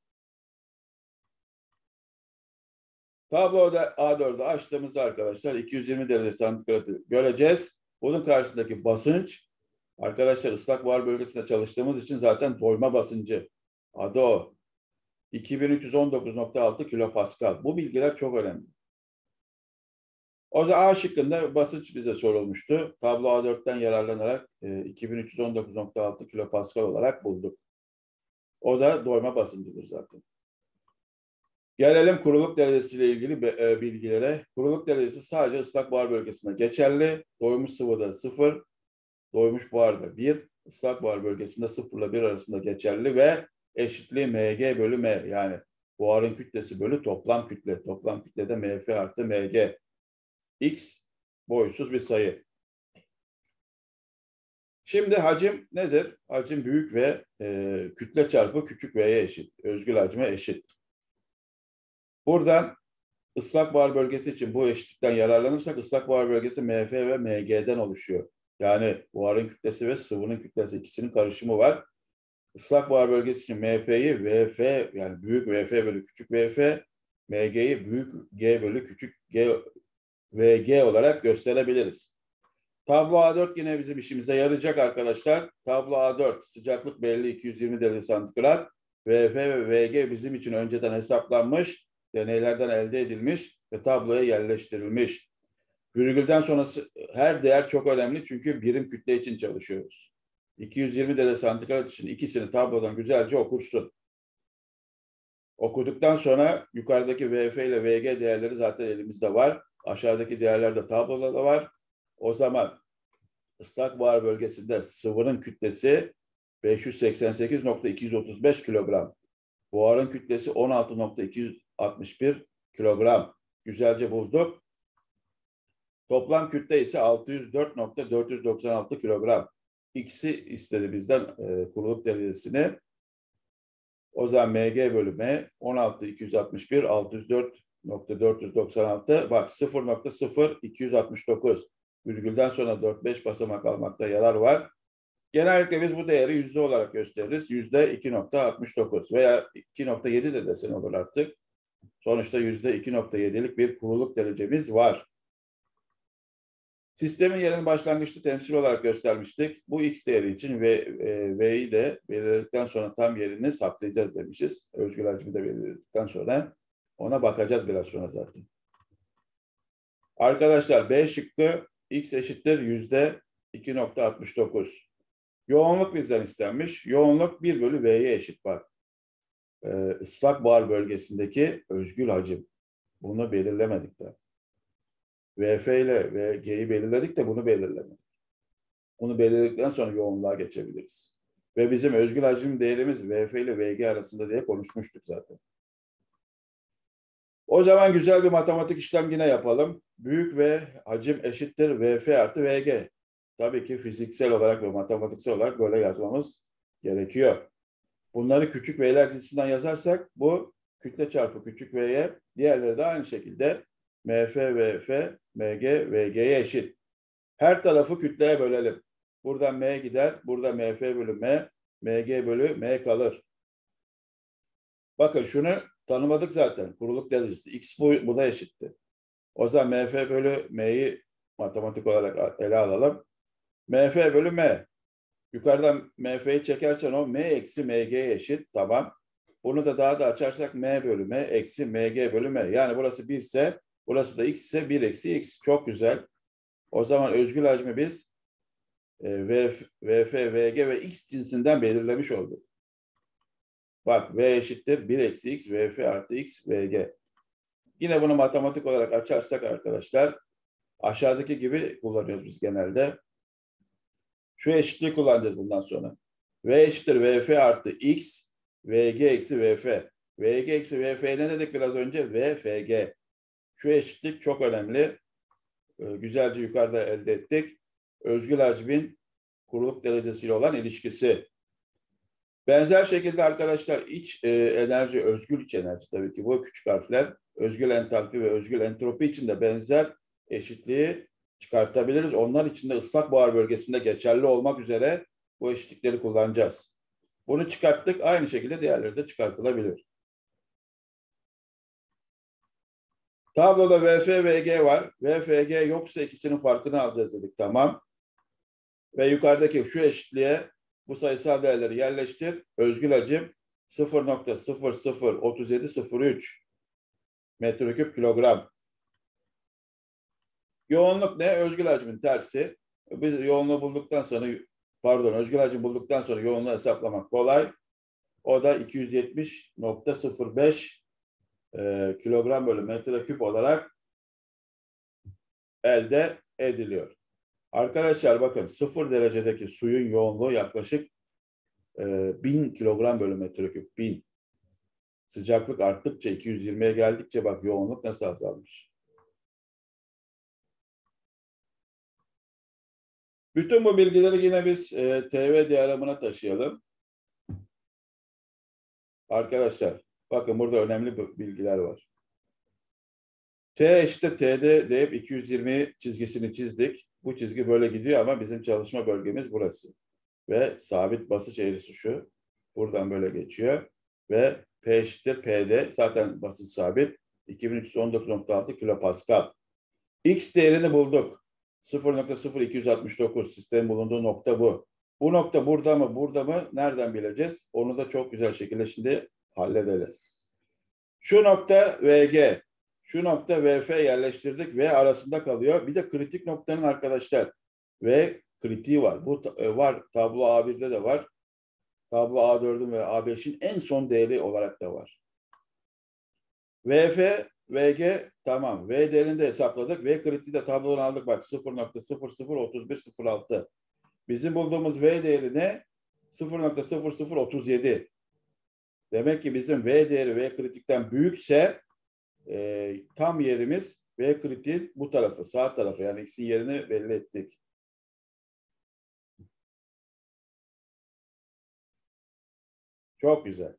Tabloda A4'ü açtığımızda arkadaşlar 220 derece santigratı göreceğiz. Bunun karşısındaki basınç arkadaşlar ıslak buhar bölgesinde çalıştığımız için zaten doyma basıncı. Adı o. 2319,6 kilopascal. Bu bilgiler çok önemli. O zaman A şıkkında basınç bize sorulmuştu. Tablo A4'ten yararlanarak 2319,6 kilopascal olarak bulduk. O da doyma basıncıdır zaten. Gelelim kuruluk derecesiyle ilgili bilgilere. Kuruluk derecesi sadece ıslak buhar bölgesinde geçerli. Doymuş sıvıda 0, doymuş buharda 1, ıslak buhar bölgesinde 0 ile 1 arasında geçerli ve eşitliği Mg bölü M yani buharın kütlesi bölü toplam kütle. Toplam kütlede Mf artı Mg. X boyutsuz bir sayı. Şimdi hacim nedir? Hacim büyük ve kütle çarpı küçük V'ye eşit. Özgül hacme eşit. Buradan ıslak buhar bölgesi için bu eşitlikten yararlanırsak ıslak buhar bölgesi Mf ve Mg'den oluşuyor. Yani buharın kütlesi ve sıvının kütlesi ikisinin karışımı var. ıslak buhar bölgesi için MP'yi VF, yani büyük VF bölü küçük VF, MG'yi büyük G bölü küçük G VG olarak gösterebiliriz. Tablo A4 yine bizim işimize yarayacak arkadaşlar. Tablo A4 sıcaklık belli 220 derece santigrat. VF ve VG bizim için önceden hesaplanmış, deneylerden elde edilmiş ve tabloya yerleştirilmiş. Virgülden sonrası her değer çok önemli çünkü birim kütle için çalışıyoruz. 220 derece santigrat için ikisini tablodan güzelce okursun. Okuduktan sonra yukarıdaki VF ile VG değerleri zaten elimizde var. Aşağıdaki değerler de tabloda da var. O zaman ıslak buhar bölgesinde sıvının kütlesi 588,235 kilogram. Buharın kütlesi 16,261 kilogram. Güzelce bulduk. Toplam kütle ise 604,496 kilogram. X'i istedi bizden kuruluk derecesini. O zaman MG bölü M 16,261, 604,496. Bak 0,0269. Virgülden sonra 4-5 basamak almakta yarar var. Genellikle biz bu değeri yüzde olarak gösteririz. %2,69 veya 2,7 de desen olur artık. Sonuçta %2,7'lik bir kuruluk derecemiz var. Sistemin yerini başlangıçta temsil olarak göstermiştik. Bu X değeri için V'yi de belirledikten sonra tam yerini saptayacağız demişiz. Özgül hacmi de belirledikten sonra ona bakacağız biraz sonra zaten. Arkadaşlar B şıkkı X eşittir %2,69. Yoğunluk bizden istenmiş. Yoğunluk 1 bölü V'ye eşit bak. Islak buhar bölgesindeki özgül hacim. Bunu belirlemedik de. VF ile VG'yi belirledik de bunu belirlemedik. Bunu belirledikten sonra yoğunluğa geçebiliriz. Ve bizim özgül hacim değerimiz VF ile VG arasında diye konuşmuştuk zaten. O zaman güzel bir matematik işlem yine yapalım. Büyük V hacim eşittir VF artı VG. Tabii ki fiziksel olarak ve matematiksel olarak böyle yazmamız gerekiyor. Bunları küçük V'ler dizisinden yazarsak bu kütle çarpı küçük V'ye, diğerleri de aynı şekilde MF, VF, MG, VG'ye eşit. Her tarafı kütleye bölelim. Buradan M gider, burada MF bölü M, MG bölü M kalır. Bakın şunu tanımadık zaten. Kuruluk derecesi. X bu da eşitti. O zaman MF bölü M'yi matematik olarak ele alalım. MF bölü M. Yukarıdan MF'yi çekersen o M eksi MG'ye eşit. Tamam. Bunu da daha da açarsak M bölü M eksi MG bölü M. Yani burası 1 ise burası da X ise 1 eksi X. Çok güzel. O zaman özgül hacmi biz VF, VG ve X cinsinden belirlemiş olduk. Bak V eşittir 1 eksi X, VF artı X, VG. Yine bunu matematik olarak açarsak arkadaşlar aşağıdaki gibi kullanıyoruz biz genelde. Şu eşitliği kullanacağız bundan sonra. V eşittir VF artı X, VG eksi VF. VG eksi VF ne dedik biraz önce? VFG. Şu eşitlik çok önemli. Güzelce yukarıda elde ettik. Özgül hacmin kuruluk derecesiyle olan ilişkisi. Benzer şekilde arkadaşlar iç enerji, özgül iç enerji tabii ki bu küçük harfler. Özgül entalpi ve özgül entropi için de benzer eşitliği çıkartabiliriz. Onlar için de ıslak buhar bölgesinde geçerli olmak üzere bu eşitlikleri kullanacağız. Bunu çıkarttık. Aynı şekilde diğerleri de çıkartılabilir. Tabloda VF, VG var. VFG yoksa ikisinin farkını alacağız dedik. Tamam. Ve yukarıdaki şu eşitliğe bu sayısal değerleri yerleştir. Özgül hacim 0,003703 metreküp kilogram. Yoğunluk ne? Özgül hacmin tersi. Biz yoğunluğu bulduktan sonra, özgül hacim bulduktan sonra yoğunluğu hesaplamak kolay. O da 270,05 kilogram bölü metreküp olarak elde ediliyor. Arkadaşlar bakın 0 derecedeki suyun yoğunluğu yaklaşık 1000 kilogram bölü metreküp. 1000. Sıcaklık arttıkça 220'ye geldikçe bak yoğunluk nasıl azalmış. Bütün bu bilgileri yine biz TV diyagramına taşıyalım. Arkadaşlar bakın burada önemli bilgiler var. T eşittir TD deyip 220 çizgisini çizdik. Bu çizgi böyle gidiyor ama bizim çalışma bölgemiz burası. Ve sabit basınç eğrisi şu. Buradan böyle geçiyor. Ve P eşittir P'de zaten basınç sabit. 2319.6 kilopascal. X değerini bulduk. 0.0269 sistemin bulunduğu nokta bu. Bu nokta burada mı burada mı nereden bileceğiz? Onu da çok güzel şekilde şimdi halledelim. Şu nokta VG, şu nokta VF yerleştirdik. V arasında kalıyor. Bir de kritik noktanın arkadaşlar V kritiği var. Bu var. Tablo A1'de de var. Tablo A4'ün ve A5'in en son değeri olarak da var. VF, VG tamam. V değerini de hesapladık. V kritiği de tablodan aldık. Bak 0.003106. Bizim bulduğumuz V değeri ne? 0.0037. Demek ki bizim V değeri V kritikten büyükse tam yerimiz V kritiğin bu tarafı, sağ tarafı. Yani X'in yerini belli ettik. Çok güzel.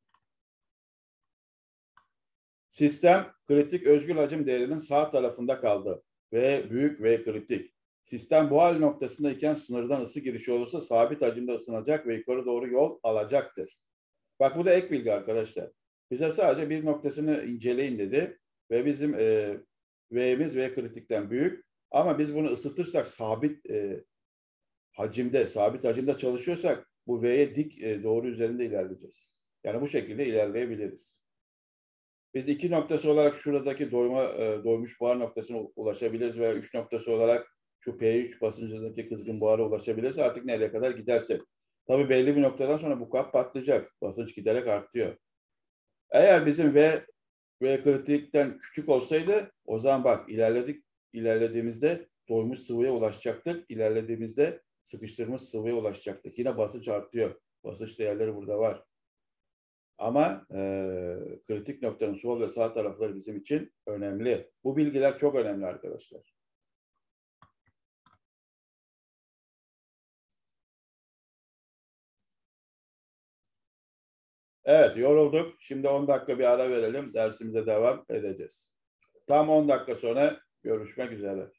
Sistem kritik özgül hacim değerinin sağ tarafında kaldı. V büyük V kritik. Sistem bu hal noktasındayken sınırdan ısı girişi olursa sabit hacimde ısınacak ve yukarı doğru yol alacaktır. Bak bu da ek bilgi arkadaşlar. Bize sadece bir noktasını inceleyin dedi ve bizim V'miz V kritikten büyük ama biz bunu ısıtırsak sabit hacimde çalışıyorsak bu V'ye dik doğru üzerinde ilerleyeceğiz. Yani bu şekilde ilerleyebiliriz. Biz 2 noktası olarak şuradaki doymuş buhar noktasına ulaşabiliriz veya 3 noktası olarak şu P3 basıncındaki kızgın buhara ulaşabiliriz. Artık nereye kadar gidersek. Tabii belli bir noktadan sonra bu kap patlayacak. Basınç giderek artıyor. Eğer bizim V kritikten küçük olsaydı o zaman bak ilerlediğimizde doymuş sıvıya ulaşacaktık. İlerlediğimizde sıkıştırmış sıvıya ulaşacaktık. Yine basınç artıyor. Basınç değerleri burada var. Ama kritik noktanın sol ve sağ tarafları bizim için önemli. Bu bilgiler çok önemli arkadaşlar. Evet, yorulduk. Şimdi 10 dakika bir ara verelim. Dersimize devam edeceğiz. Tam 10 dakika sonra görüşmek üzere.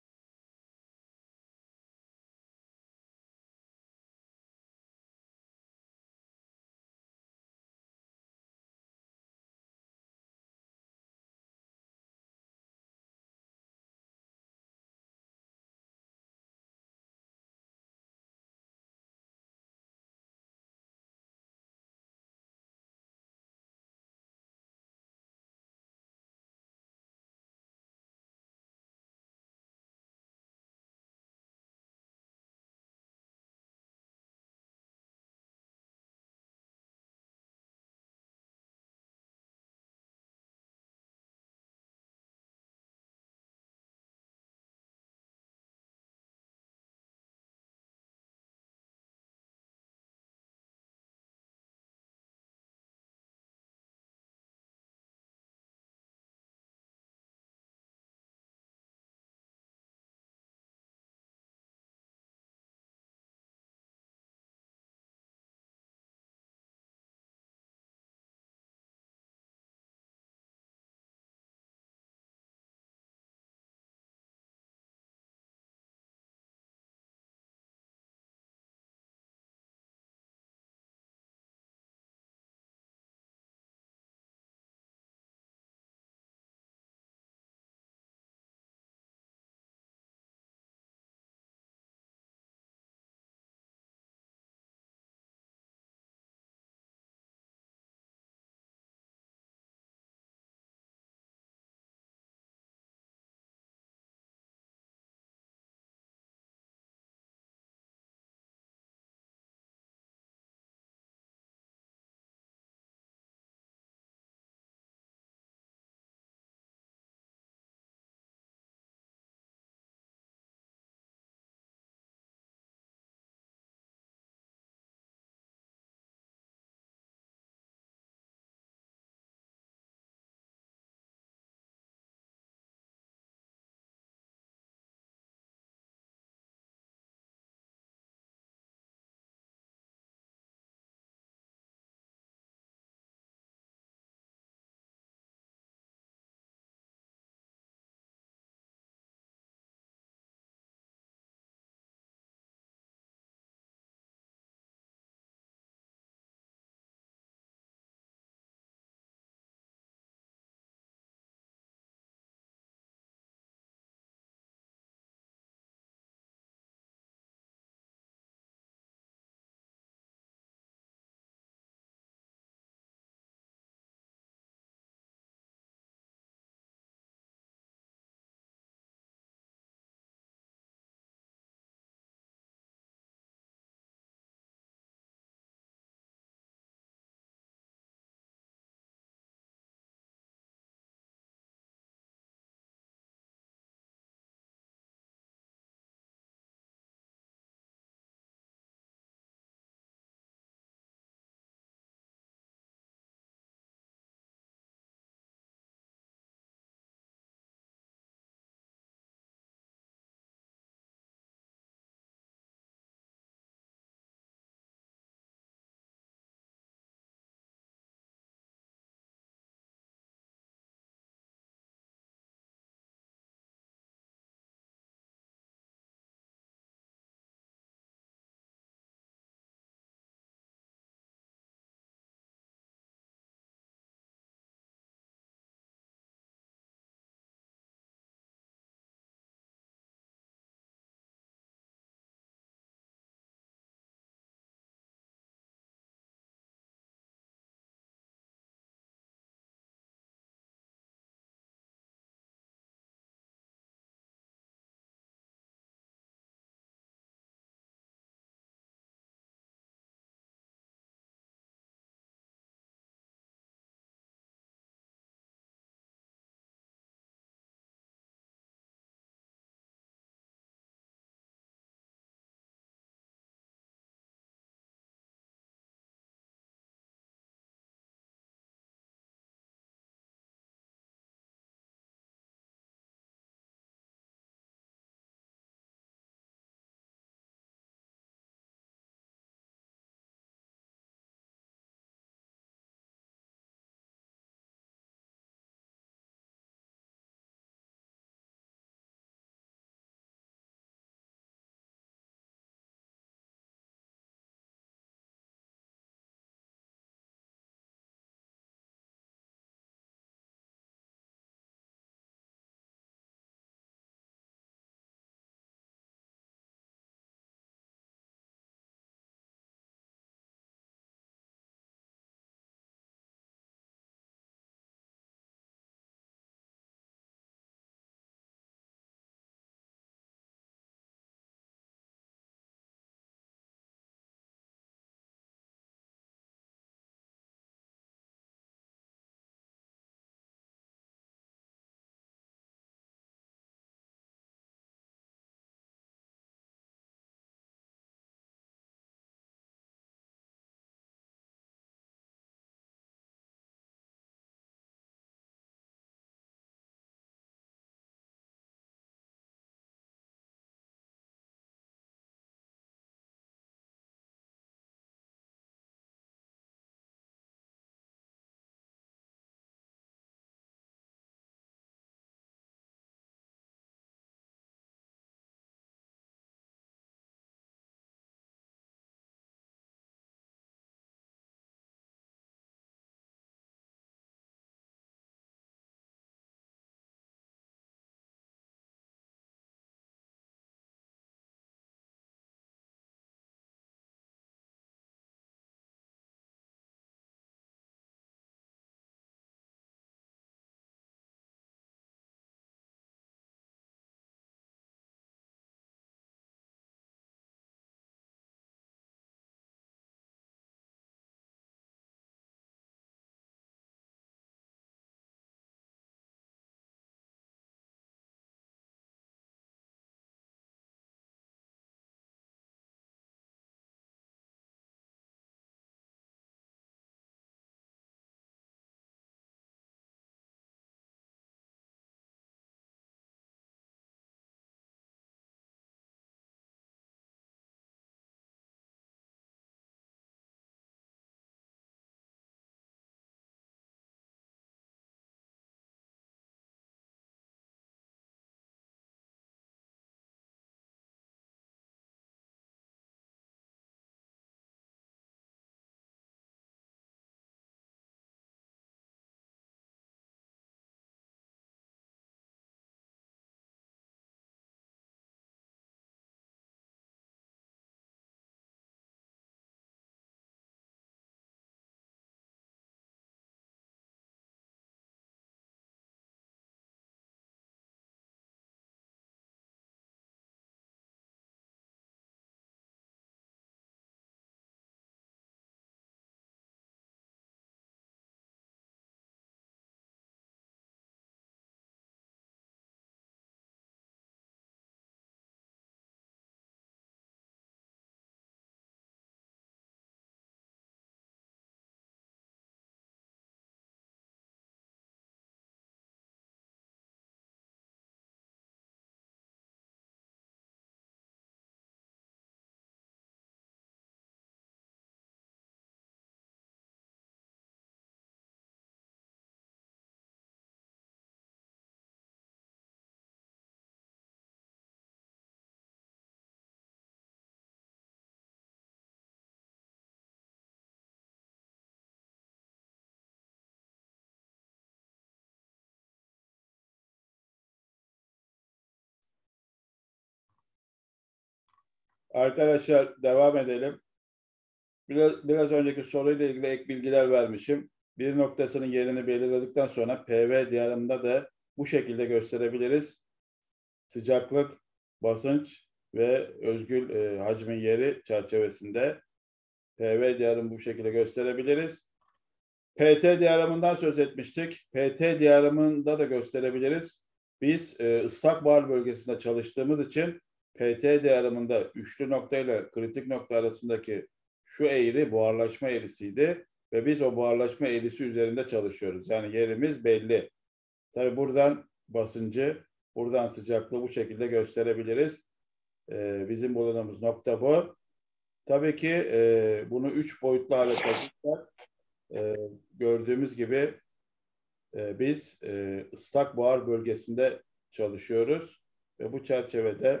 Arkadaşlar devam edelim. Biraz önceki soruyla ilgili ek bilgiler vermişim. Bir noktasının yerini belirledikten sonra PV diyarında da bu şekilde gösterebiliriz. Sıcaklık, basınç ve özgül hacmin yeri çerçevesinde PV diyarını bu şekilde gösterebiliriz. PT diyagramından söz etmiştik. PT diyagramında da gösterebiliriz. Biz ıslak buhar bölgesinde çalıştığımız için PT diyagramında üçlü nokta ile kritik nokta arasındaki şu eğri buharlaşma eğrisiydi ve biz o buharlaşma eğrisi üzerinde çalışıyoruz. Yani yerimiz belli. Tabii buradan basıncı, buradan sıcaklığı bu şekilde gösterebiliriz. Bizim bulunduğumuz nokta bu. Tabii ki bunu 3 boyutlu hale taşırsak gördüğümüz gibi biz ıslak buhar bölgesinde çalışıyoruz ve bu çerçevede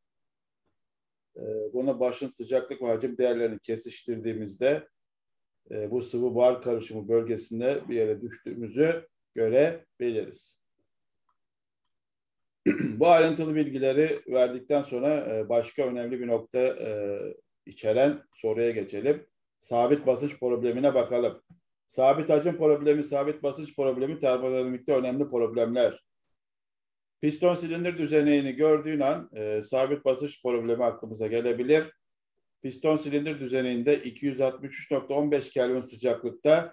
bunu başın sıcaklık ve hacim değerlerini kesiştirdiğimizde bu sıvı buhar karışımı bölgesinde bir yere düştüğümüzü görebiliriz. Bu ayrıntılı bilgileri verdikten sonra başka önemli bir nokta içeren soruya geçelim. Sabit basınç problemine bakalım. Sabit hacim problemi, sabit basınç problemi termodinamikte önemli problemler. Piston silindir düzenini gördüğün an sabit basınç problemi aklımıza gelebilir. Piston silindir düzeninde 263.15 Kelvin sıcaklıkta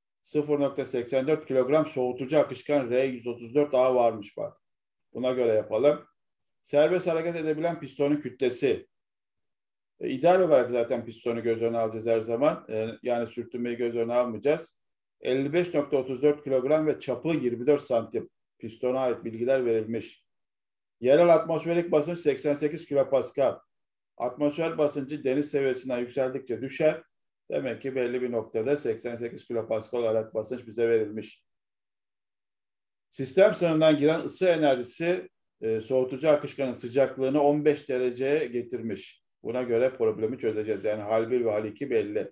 0.84 kilogram soğutucu akışkan R134A varmış bak. Buna göre yapalım. Serbest hareket edebilen pistonun kütlesi. İdeal olarak zaten pistonu göz önüne alacağız her zaman. Yani sürtünmeyi göz önüne almayacağız. 55.34 kilogram ve çapı 24 santim. Pistona ait bilgiler verilmiş. Yerel atmosferik basınç 88 kilopascal. Atmosfer basıncı deniz seviyesinden yükseldikçe düşer. Demek ki belli bir noktada 88 kilopascal olarak basınç bize verilmiş. Sistem sınırından giren ısı enerjisi soğutucu akışkanın sıcaklığını 15 dereceye getirmiş. Buna göre problemi çözeceğiz. Yani hal 1 ve hal 2 belli.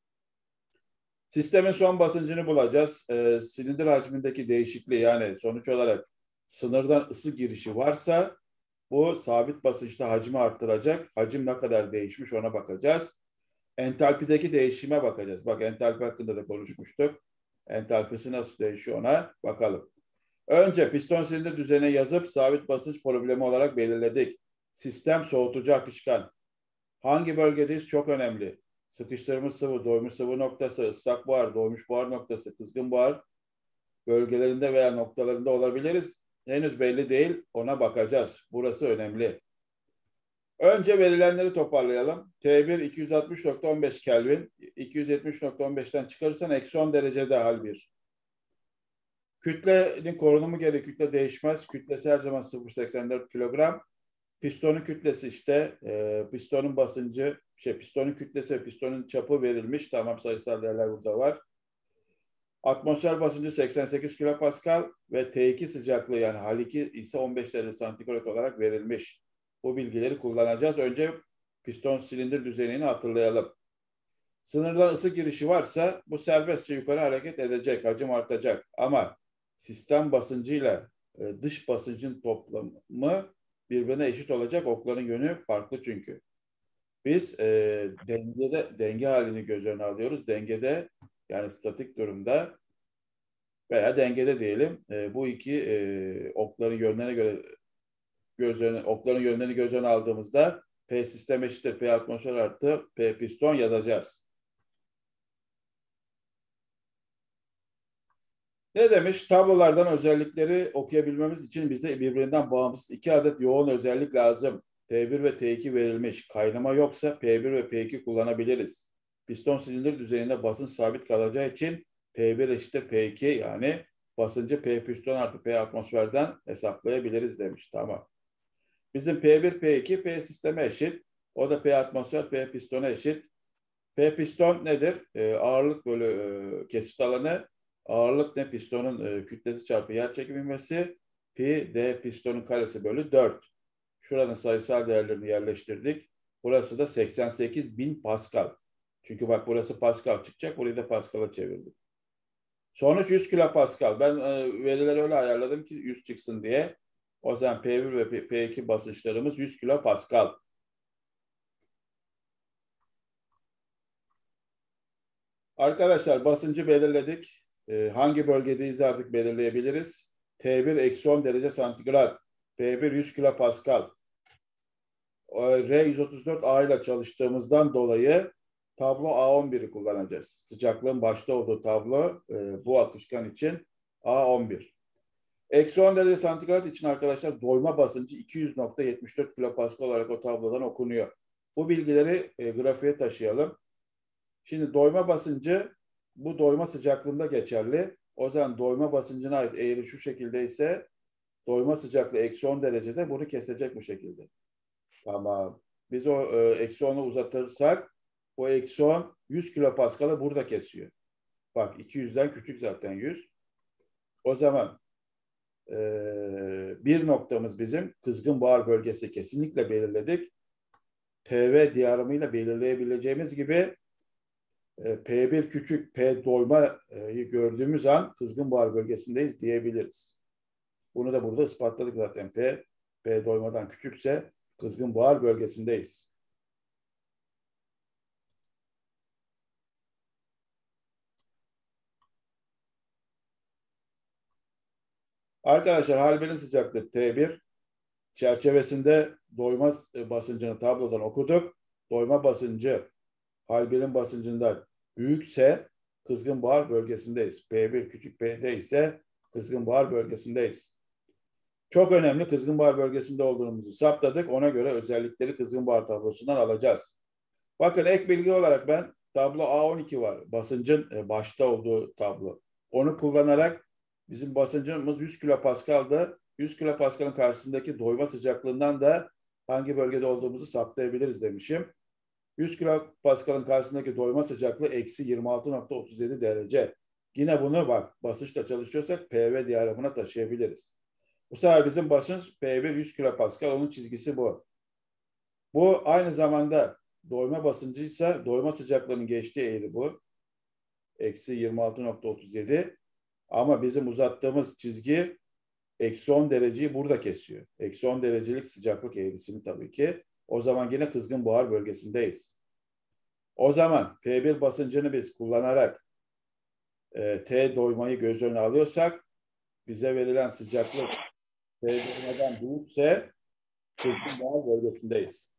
Sistemin son basıncını bulacağız. Silindir hacmindeki değişikliği yani sonuç olarak sınırdan ısı girişi varsa bu sabit basınçta hacmi arttıracak. Hacim ne kadar değişmiş ona bakacağız. Entalpideki değişime bakacağız. Bak entalpi hakkında da konuşmuştuk. Entalpisi nasıl değişiyor ona bakalım. Önce piston silindir düzeni yazıp sabit basınç problemi olarak belirledik. Sistem soğutucu akışkan. Hangi bölgedeyiz çok önemli. Sıkıştırılmış sıvı, doymuş sıvı noktası, ıslak buhar, doymuş buhar noktası, kızgın buhar bölgelerinde veya noktalarında olabiliriz. Henüz belli değil, ona bakacağız. Burası önemli. Önce verilenleri toparlayalım. T1 260.15 Kelvin, 270.15'ten çıkarırsan eksi 10 derecede hal 1. Kütlenin korunumu gereği kütle değişmez. Kütlesi her zaman 0.84 kilogram. Pistonun kütlesi işte pistonun basıncı, pistonun kütlesi ve pistonun çapı verilmiş. Tamam sayısal değerler burada var. Atmosfer basıncı 88 kilopascal ve T2 sıcaklığı yani hal 2 ise 15 derece santigrat olarak verilmiş. Bu bilgileri kullanacağız. Önce piston silindir düzenini hatırlayalım. Sınırdan ısı girişi varsa bu serbestçe yukarı hareket edecek, hacim artacak. Ama sistem basıncıyla dış basıncın toplamı birbirine eşit olacak. Okların yönü farklı çünkü. Biz denge halini göz önüne alıyoruz. Dengede yani statik durumda veya dengede diyelim. Bu iki okların yönlerine göre okların yönlerini göz önüne aldığımızda P sistem eşittir P atmosfer artı P piston yazacağız. Ne demiş? Tablolardan özellikleri okuyabilmemiz için bize birbirinden bağımsız 2 adet yoğun özellik lazım. T1 ve T2 verilmiş. Kaynama yoksa P1 ve P2 kullanabiliriz. Piston silindir düzeyinde basınç sabit kalacağı için P1 eşittir P2 yani basıncı P piston artı P atmosferden hesaplayabiliriz demiş. Tamam. Bizim P1, P2, P sisteme eşit. O da P atmosfer, P pistona eşit. P piston nedir? Ağırlık bölü kesit alanı. Ağırlık ne? Pistonun kütlesi çarpı yerçekim ivmesi. Pi d pistonun karesi bölü 4. Şuranın sayısal değerlerini yerleştirdik. Burası da 88.000 Pascal. Çünkü bak burası Pascal çıkacak. Burayı da Pascal'a çevirdim. Sonuç 100 kilopascal. Ben verileri öyle ayarladım ki 100 çıksın diye. O zaman P1 ve P2 basınçlarımız 100 kilopascal. Arkadaşlar basıncı belirledik. Hangi bölgedeyiz artık belirleyebiliriz. T1 eksi 10 derece santigrat. P1 100 kilopascal. R134A ile çalıştığımızdan dolayı tablo A11'i kullanacağız. Sıcaklığın başta olduğu tablo bu akışkan için A11. Eksi 10 derece santigrat için arkadaşlar doyma basıncı 200.74 kilopascal olarak o tablodan okunuyor. Bu bilgileri grafiğe taşıyalım. Şimdi doyma basıncı bu doyma sıcaklığında geçerli. O zaman doyma basıncına ait eğri şu şekilde ise doyma sıcaklığı eksi 10 derecede bunu kesecek bu şekilde. Tamam. Biz o eksi 10'u uzatırsak o eksi 10 100 kilopaskal'ı burada kesiyor. Bak 200'den küçük zaten 100. O zaman bir noktamız bizim kızgın buhar bölgesi kesinlikle belirledik. PV diyarımıyla belirleyebileceğimiz gibi P1 küçük P doymayı gördüğümüz an kızgın buhar bölgesindeyiz diyebiliriz. Bunu da burada ispatladık zaten. P doymadan küçükse kızgın buhar bölgesindeyiz. Arkadaşlar hal 1'in sıcaklığı T1 çerçevesinde doyma basıncını tablodan okuduk. Doyma basıncı hal 1'in basıncından büyükse kızgın buhar bölgesindeyiz. P1 küçük P'de ise kızgın buhar bölgesindeyiz. Çok önemli kızgın buhar bölgesinde olduğumuzu saptadık. Ona göre özellikleri kızgın buhar tablosundan alacağız. Bakın ek bilgi olarak ben tablo A12 var. Basıncın başta olduğu tablo. Onu kullanarak bizim basıncımız 100 kilopaskal'dı. 100 kilopaskal'ın karşısındaki doyma sıcaklığından da hangi bölgede olduğumuzu saptayabiliriz demişim. 100 kilopaskal'ın karşısındaki doyma sıcaklığı eksi 26.37 derece. Yine bunu bak basınçla çalışıyorsak PV diyagramına taşıyabiliriz. Bu sefer bizim basınç P1 100 kilopascal, onun çizgisi bu. Bu aynı zamanda doyma basıncıysa doyma sıcaklığının geçtiği eğri bu. Eksi 26.37. Ama bizim uzattığımız çizgi eksi 10 dereceyi burada kesiyor. Eksi 10 derecelik sıcaklık eğrisini tabii ki. O zaman yine kızgın buhar bölgesindeyiz. O zaman P1 basıncını biz kullanarak T doymayı göz önüne alıyorsak bize verilen sıcaklık T doymadan büyükse kızgın buhar bölgesindeyiz.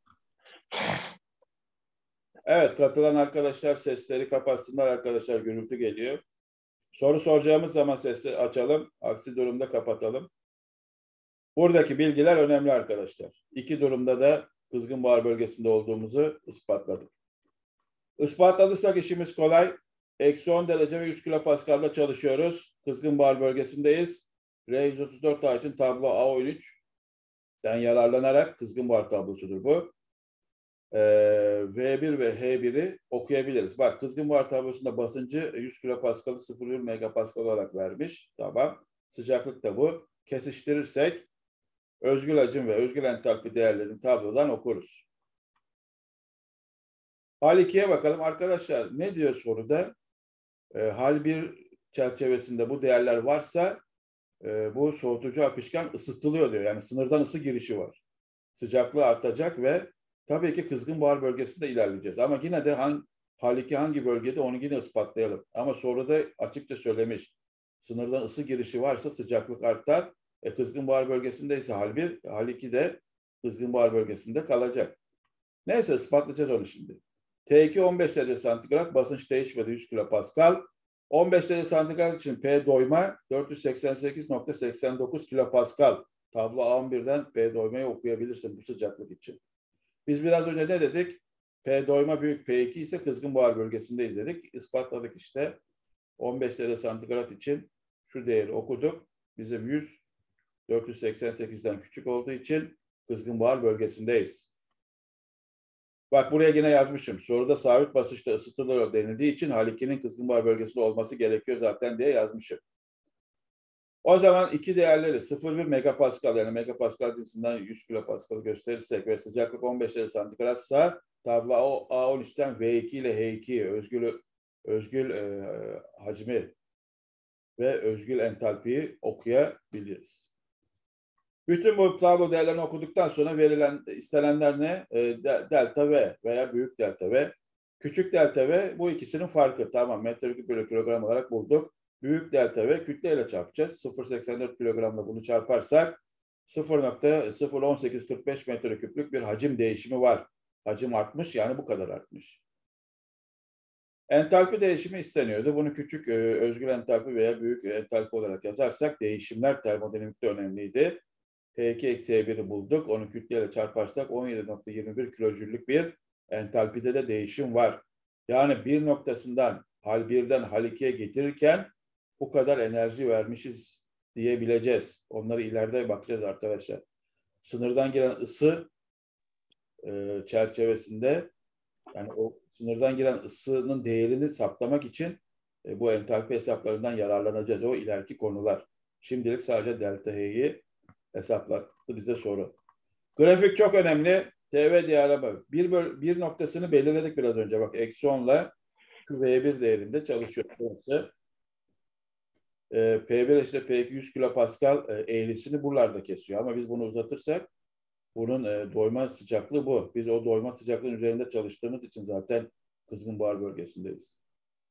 Evet, katılan arkadaşlar sesleri kapatsınlar arkadaşlar, gürültü geliyor. Soru soracağımız zaman sesi açalım, aksi durumda kapatalım. Buradaki bilgiler önemli arkadaşlar. İki durumda da kızgın buhar bölgesinde olduğumuzu ispatladık. Ispatladıysak işimiz kolay. Eksi 10 derece ve 100 kilopaskal'da çalışıyoruz. Kızgın buhar bölgesindeyiz. R134A için tablo A13'den yararlanarak kızgın buhar tablosudur bu. V1 ve H1'i okuyabiliriz. Bak kızgın buhar tablosunda basıncı 100 kilopaskal'ı 0,1 megapascal olarak vermiş. Tamam. Sıcaklık da bu. Kesiştirirsek özgül hacim ve özgül entalpi değerlerini tablodan okuruz. Hal 2'ye bakalım. Arkadaşlar ne diyor soruda? Hal 1 çerçevesinde bu değerler varsa bu soğutucu akışkan ısıtılıyor diyor. Yani sınırdan ısı girişi var. Sıcaklığı artacak ve tabii ki kızgın buhar bölgesinde ilerleyeceğiz. Ama yine de hal 2 hangi bölgede onu yine ispatlayalım. Ama soruda açıkça söylemiş. Sınırdan ısı girişi varsa sıcaklık artar. Kızgın buhar bölgesindeyse hal 1, hal 2 de kızgın buhar bölgesinde kalacak. Neyse ispatlayacağız onu şimdi. T2 15 derece santigrat, basınç değişmedi 100 kilopascal. 15 derece santigrat için P doyma 488.89 kilopascal. Tablo A11'den P doymayı okuyabilirsin bu sıcaklık için. Biz biraz önce ne dedik? P doyma büyük P2 ise kızgın buhar bölgesindeyiz dedik. İspatladık işte. 15 derece santigrat için şu değeri okuduk. Bizim 100 488'den küçük olduğu için kızgın buhar bölgesindeyiz. Bak buraya yine yazmışım. Soruda sabit basınçta ısıtılıyor denildiği için hal 2'nin kızgın buhar bölgesinde olması gerekiyor zaten diye yazmışım. O zaman iki değerleri 0,1 megapascal yani megapascal cinsinden 100 kilopascal gösterirsek ve sıcaklık 15 derece santigratsa tablo A13'ten V2 ile H2 özgül hacmi ve özgül entalpiyi okuyabiliriz. Bütün bu tablo değerlerini okuduktan sonra verilen istenenler ne? Delta V veya büyük delta V. Küçük delta V bu ikisinin farkı. Tamam, metreküp bölü kilogram olarak bulduk. Büyük delta V kütleyle çarpacağız. 0,84 kilogramla bunu çarparsak 0,01845 metreküplük bir hacim değişimi var. Hacim artmış, yani bu kadar artmış. Entalpi değişimi isteniyordu. Bunu küçük özgül entalpi veya büyük entalpi olarak yazarsak değişimler termodinamikte önemliydi. P2-E1'i bulduk. Onu kütleyle çarparsak 17,21 kilojüllük bir entalpide de değişim var. Yani bir noktasından hal 1'den hal 2'ye getirirken bu kadar enerji vermişiz diyebileceğiz. Onları ileride bakacağız arkadaşlar. Sınırdan gelen ısı çerçevesinde, yani o sınırdan gelen ısının değerini saptamak için bu entalpi hesaplarından yararlanacağız. O ileriki konular. Şimdilik sadece delta H'yi hesaplattı bize soru. Grafik çok önemli. TV diyarı bir noktasını belirledik biraz önce. Bak, eksi 10'la şu V1 değerinde çalışıyor. Burası. P1 işte P2 100 kilopascal eğrisini buralarda kesiyor. Ama biz bunu uzatırsak bunun doyma sıcaklığı bu. Biz o doyma sıcaklığının üzerinde çalıştığımız için zaten kızgın buhar bölgesindeyiz.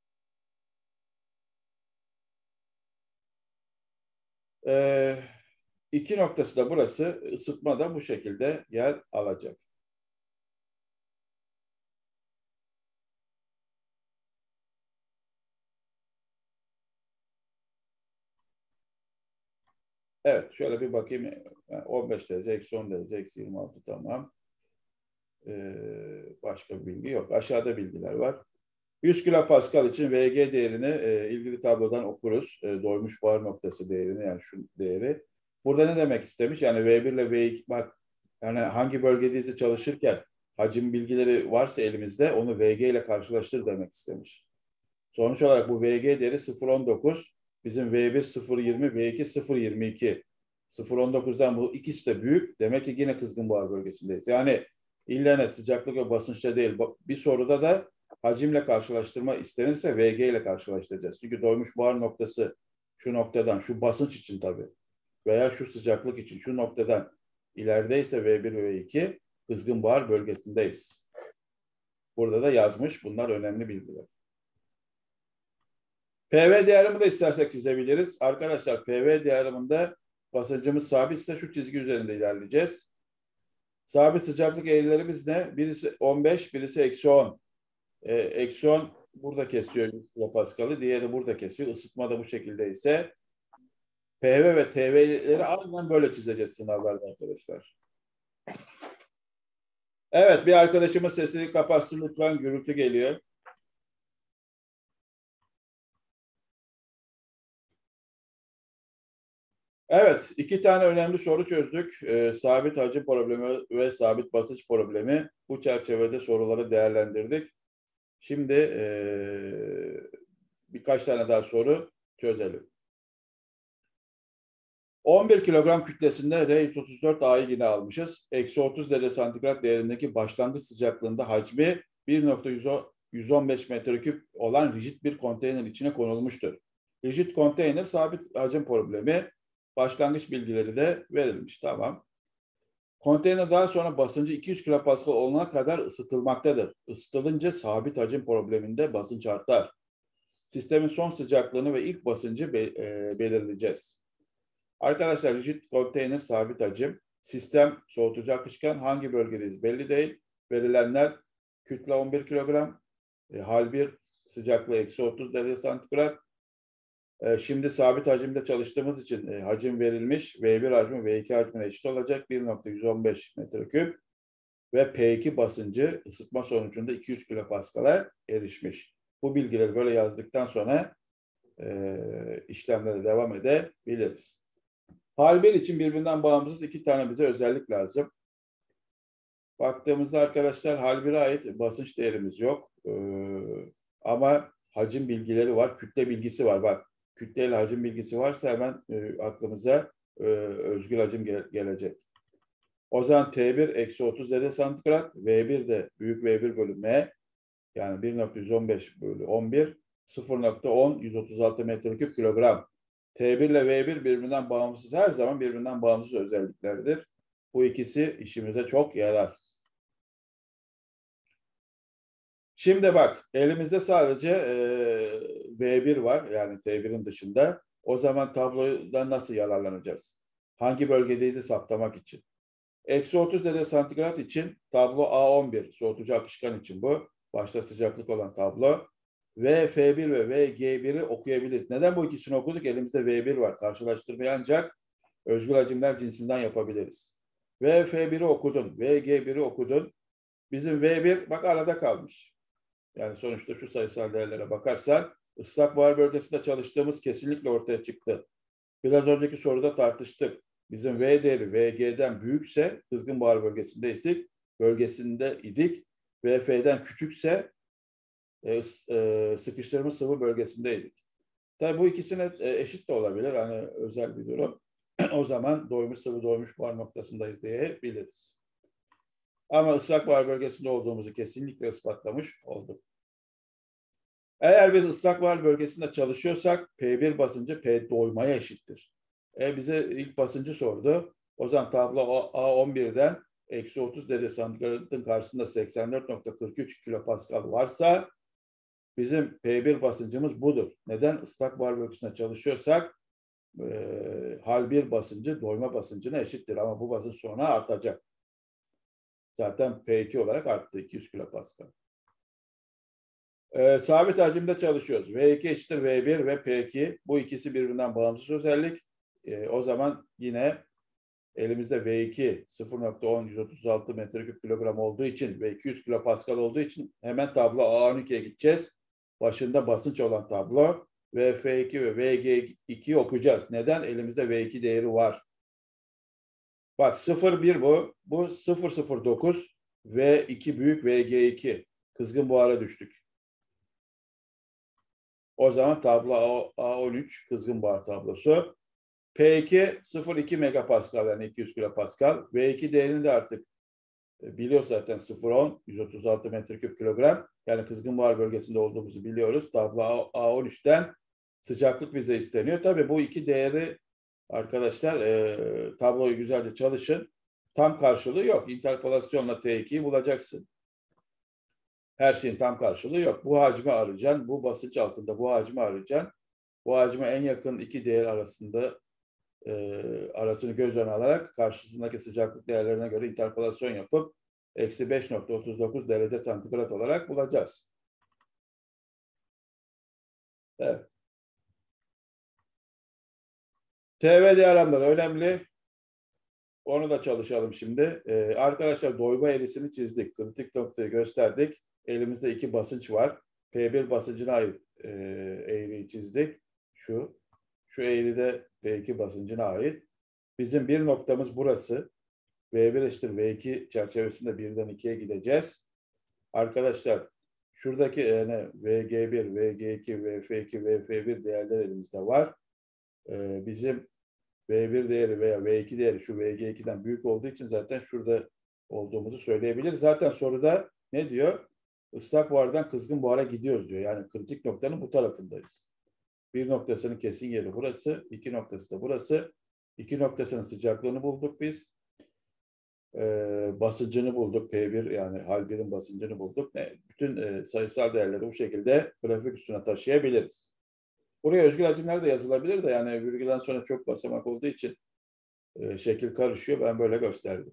İki noktası da burası. Isıtma da bu şekilde yer alacak. Evet, şöyle bir bakayım. Yani 15 derece, eksi 10 derece, eksi 26, tamam. Başka bir bilgi yok. Aşağıda bilgiler var. 100 kilopascal için VG değerini ilgili tablodan okuruz. Doymuş buhar noktası değerini, yani şu değeri. Burada ne demek istemiş? Yani V1 ile V2, bak, yani hangi bölgedeyiz çalışırken hacim bilgileri varsa elimizde onu VG ile karşılaştır demek istemiş. Sonuç olarak bu VG değeri 0,19, bizim V1 0,20, V2 0,22. 0,19'dan bu ikisi de büyük. Demek ki yine kızgın buhar bölgesindeyiz. Yani ille ne sıcaklık ve basınçta değil. Bir soruda da hacimle karşılaştırma istenirse VG ile karşılaştıracağız. Çünkü doymuş buhar noktası şu noktadan, şu basınç için tabii veya şu sıcaklık için şu noktadan ilerideyse V1 ve V2 kızgın buhar bölgesindeyiz. Burada da yazmış. Bunlar önemli bilgiler. PV diyarımı da istersek çizebiliriz. Arkadaşlar, PV diyarımında basıncımız sabitse şu çizgi üzerinde ilerleyeceğiz. Sabit sıcaklık eğrilerimiz ne? Birisi 15, birisi eksi 10. Eksi 10 burada kesiyor kilopascalı, diğeri burada kesiyor. Isıtma da bu şekilde ise PV ve TV'leri aynen böyle çizeceğiz sınavlarda arkadaşlar. Evet, bir arkadaşımız sesini kapatsın lütfen, gürültü geliyor. Evet, iki tane önemli soru çözdük. Sabit hacim problemi ve sabit basınç problemi. Bu çerçevede soruları değerlendirdik. Şimdi birkaç tane daha soru çözelim. 11 kilogram kütlesinde R134A'yı yine almışız. Eksi 30 derece santigrat değerindeki başlangıç sıcaklığında hacmi 1,115 metreküp olan rigid bir konteyner içine konulmuştur. Rigid konteyner sabit hacim problemi, başlangıç bilgileri de verilmiş. Tamam. Konteyner daha sonra basıncı 200 kilopascal olana kadar ısıtılmaktadır. Isıtılınca sabit hacim probleminde basınç artar. Sistemin son sıcaklığını ve ilk basıncı belirleyeceğiz. Arkadaşlar, rigid konteyner sabit hacim. Sistem soğutucu akışkan, hangi bölgedeyiz belli değil. Verilenler kütle 11 kilogram, hal 1 sıcaklığı eksi 30 derece santigrat. Şimdi sabit hacimde çalıştığımız için hacim verilmiş. V1 hacmi V2 hacmine eşit olacak. 1,115 metreküp ve P2 basıncı ısıtma sonucunda 200 kilopaskal'a erişmiş. Bu bilgileri böyle yazdıktan sonra işlemlere devam edebiliriz. Hal 1 için birbirinden bağımsız iki tane bize özellik lazım. Baktığımızda arkadaşlar, hal 1'e ait basınç değerimiz yok. Ama hacim bilgileri var, kütle bilgisi var. Bak, kütle ile hacim bilgisi varsa hemen aklımıza özgül hacim gelecek. O zaman T1 eksi 30 derece santigrat, V1 de büyük V1 bölü M, yani 1,115 bölü 11, 0,10 136 metreküp kilogram. T1 ile V1 birbirinden bağımsız, her zaman birbirinden bağımsız özelliklerdir. Bu ikisi işimize çok yarar. Şimdi bak, elimizde sadece V1 var, yani T1'in dışında. O zaman tablodan nasıl yararlanacağız? Hangi bölgedeyiz saptamak için? Eksi 30 derece santigrat için tablo A11, soğutucu akışkan için bu. Başta sıcaklık olan tablo. VF1 ve VG1'i okuyabiliriz. Neden bu ikisini okuduk? Elimizde V1 var. Karşılaştırmayı ancak özgül hacimler cinsinden yapabiliriz. VF1'i okudun, VG1'i okudun. Bizim V1 bak arada kalmış. Yani sonuçta şu sayısal değerlere bakarsan ıslak buhar bölgesinde çalıştığımız kesinlikle ortaya çıktı. Biraz önceki soruda tartıştık. Bizim V değeri VG'den büyükse kızgın buhar bölgesinde idik. VF'den küçükse sıkıştırma sıvı bölgesindeydik. Tabii bu ikisine eşit de olabilir. Hani özel bir durum. O zaman doymuş sıvı doymuş buhar noktasındayız diyebiliriz. Ama ıslak buhar bölgesinde olduğumuzu kesinlikle ispatlamış olduk. Eğer biz ıslak buhar bölgesinde çalışıyorsak P1 basıncı P doymaya eşittir. Bize ilk basıncı sordu. O zaman tablo A11'den eksi 30 derece santigratın karşısında 84,43 kilopascal varsa bizim P1 basıncımız budur. Neden? Islak buhar bölgesinde çalışıyorsak hal 1 basıncı doyma basıncına eşittir. Ama bu basınç sonra artacak. Zaten P2 olarak arttı 200 kilopascal. Sabit hacimde çalışıyoruz. V2 eşittir V1 ve P2. Bu ikisi birbirinden bağımsız özellik. O zaman yine elimizde V2 0,10 136 metreküp kilogram olduğu için ve 200 kilopascal olduğu için hemen tablo A12'ye gideceğiz. Başında basınç olan tablo VF2 ve VG2'yi okuyacağız. Neden? Elimizde V2 değeri var. Bak 0,1 bu. Bu 0,09 V2 büyük VG2. Kızgın buhara düştük. O zaman tablo A13 kızgın buhar tablosu. P2 0,2 megapascal yani 200 kilopascal. V2 değerini de artık biliyoruz zaten 0,10 136 metreküp kilogram. Yani kızgın buhar bölgesinde olduğumuzu biliyoruz. Tablo A13'ten sıcaklık bize isteniyor. Tabii bu iki değeri arkadaşlar tabloyu güzelce çalışın. Tam karşılığı yok. İnterpolasyonla T2'yi bulacaksın. Her şeyin tam karşılığı yok. Bu hacmi arayacaksın. Bu basınç altında bu hacmi arayacaksın. Bu hacme en yakın iki değer arasını göz önüne alarak karşısındaki sıcaklık değerlerine göre interpolasyon yapıp eksi 5,39 derece santigrat olarak bulacağız. Evet. TV diyagramları önemli. Onu da çalışalım şimdi. Arkadaşlar doyma eğrisini çizdik. Kritik noktayı gösterdik. Elimizde iki basınç var. P1 basıncına ait eğriyi çizdik. Şu eğri de P2 basıncına ait. Bizim bir noktamız burası. V1 eşittir V2 çerçevesinde 1'den 2'ye gideceğiz. Arkadaşlar şuradaki yani VG1, VG2, VF2, VF1 değerler elimizde var. Bizim V1 değeri veya V2 değeri şu VG2'den büyük olduğu için zaten şurada olduğumuzu söyleyebiliriz. Zaten soruda ne diyor? Islak buhardan kızgın buhara gidiyoruz diyor. Yani kritik noktanın bu tarafındayız. Bir noktasının kesin yeri burası, iki noktası da burası. İki noktasının sıcaklığını bulduk biz. Basıncını bulduk. P1 yani hal 1'in basıncını bulduk. Bütün sayısal değerleri bu şekilde grafik üstüne taşıyabiliriz. Buraya özgül hacimler de yazılabilir de yani virgülden sonra çok basamak olduğu için şekil karışıyor. Ben böyle gösterdim.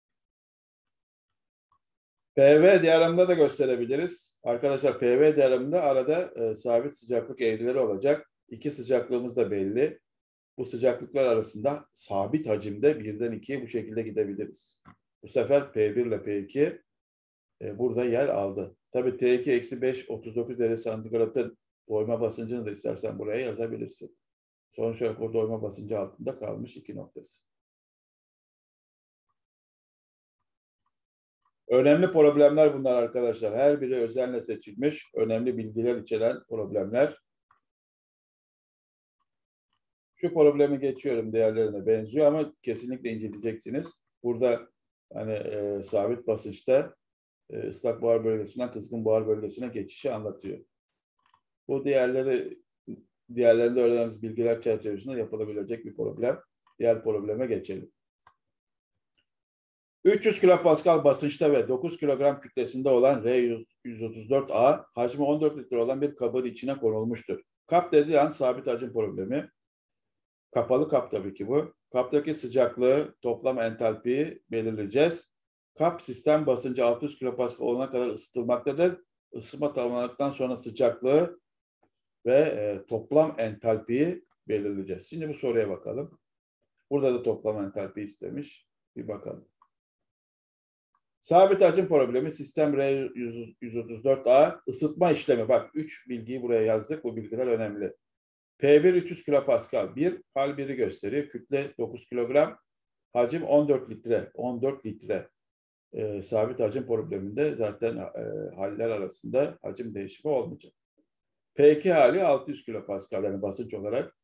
PV diyagramında da gösterebiliriz. Arkadaşlar PV diyagramında arada sabit sıcaklık eğrileri olacak. İki sıcaklığımız da belli. Bu sıcaklıklar arasında sabit hacimde 1'den 2'ye bu şekilde gidebiliriz. Bu sefer P1 ile P2 burada yer aldı. Tabii T2 eksi 5 39 derece santigratın doyma basıncını da istersen buraya yazabilirsin. Sonuç olarak o doyma basıncı altında kalmış iki noktası. Önemli problemler bunlar arkadaşlar. Her biri özenle seçilmiş, önemli bilgiler içeren problemler. Şu problemi geçiyorum, diğerlerine benziyor ama kesinlikle inceleyeceksiniz. Burada hani sabit basınçta ıslak buhar bölgesinden kızgın buhar bölgesine geçişi anlatıyor. Bu diğerlerinde öğrendiğimiz bilgiler çerçevesinde yapılabilecek bir problem. Diğer probleme geçelim. 300 kilopascal basınçta ve 9 kilogram kütlesinde olan R134A hacmi 14 litre olan bir kabın içine konulmuştur. Kap dediği an sabit hacim problemi. Kapalı kap tabii ki bu. Kaptaki sıcaklığı, toplam entalpiyi belirleyeceğiz. Kap sistem basıncı 600 kilopascal olana kadar ısıtılmaktadır. Isıtma tamamlandıktan sonra sıcaklığı ve toplam entalpiyi belirleyeceğiz. Şimdi bu soruya bakalım. Burada da toplam entalpi istemiş. Bir bakalım. Sabit hacim problemi sistem R134A ısıtma işlemi. Bak 3 bilgiyi buraya yazdık. Bu bilgiler önemli. P1 300 kilopascal. Hal 1'i gösteriyor. Kütle 9 kilogram. Hacim 14 litre. 14 litre. Sabit hacim probleminde zaten haller arasında hacim değişimi olmayacak. P2 hali 600 kilopascal. Yani basınç olarak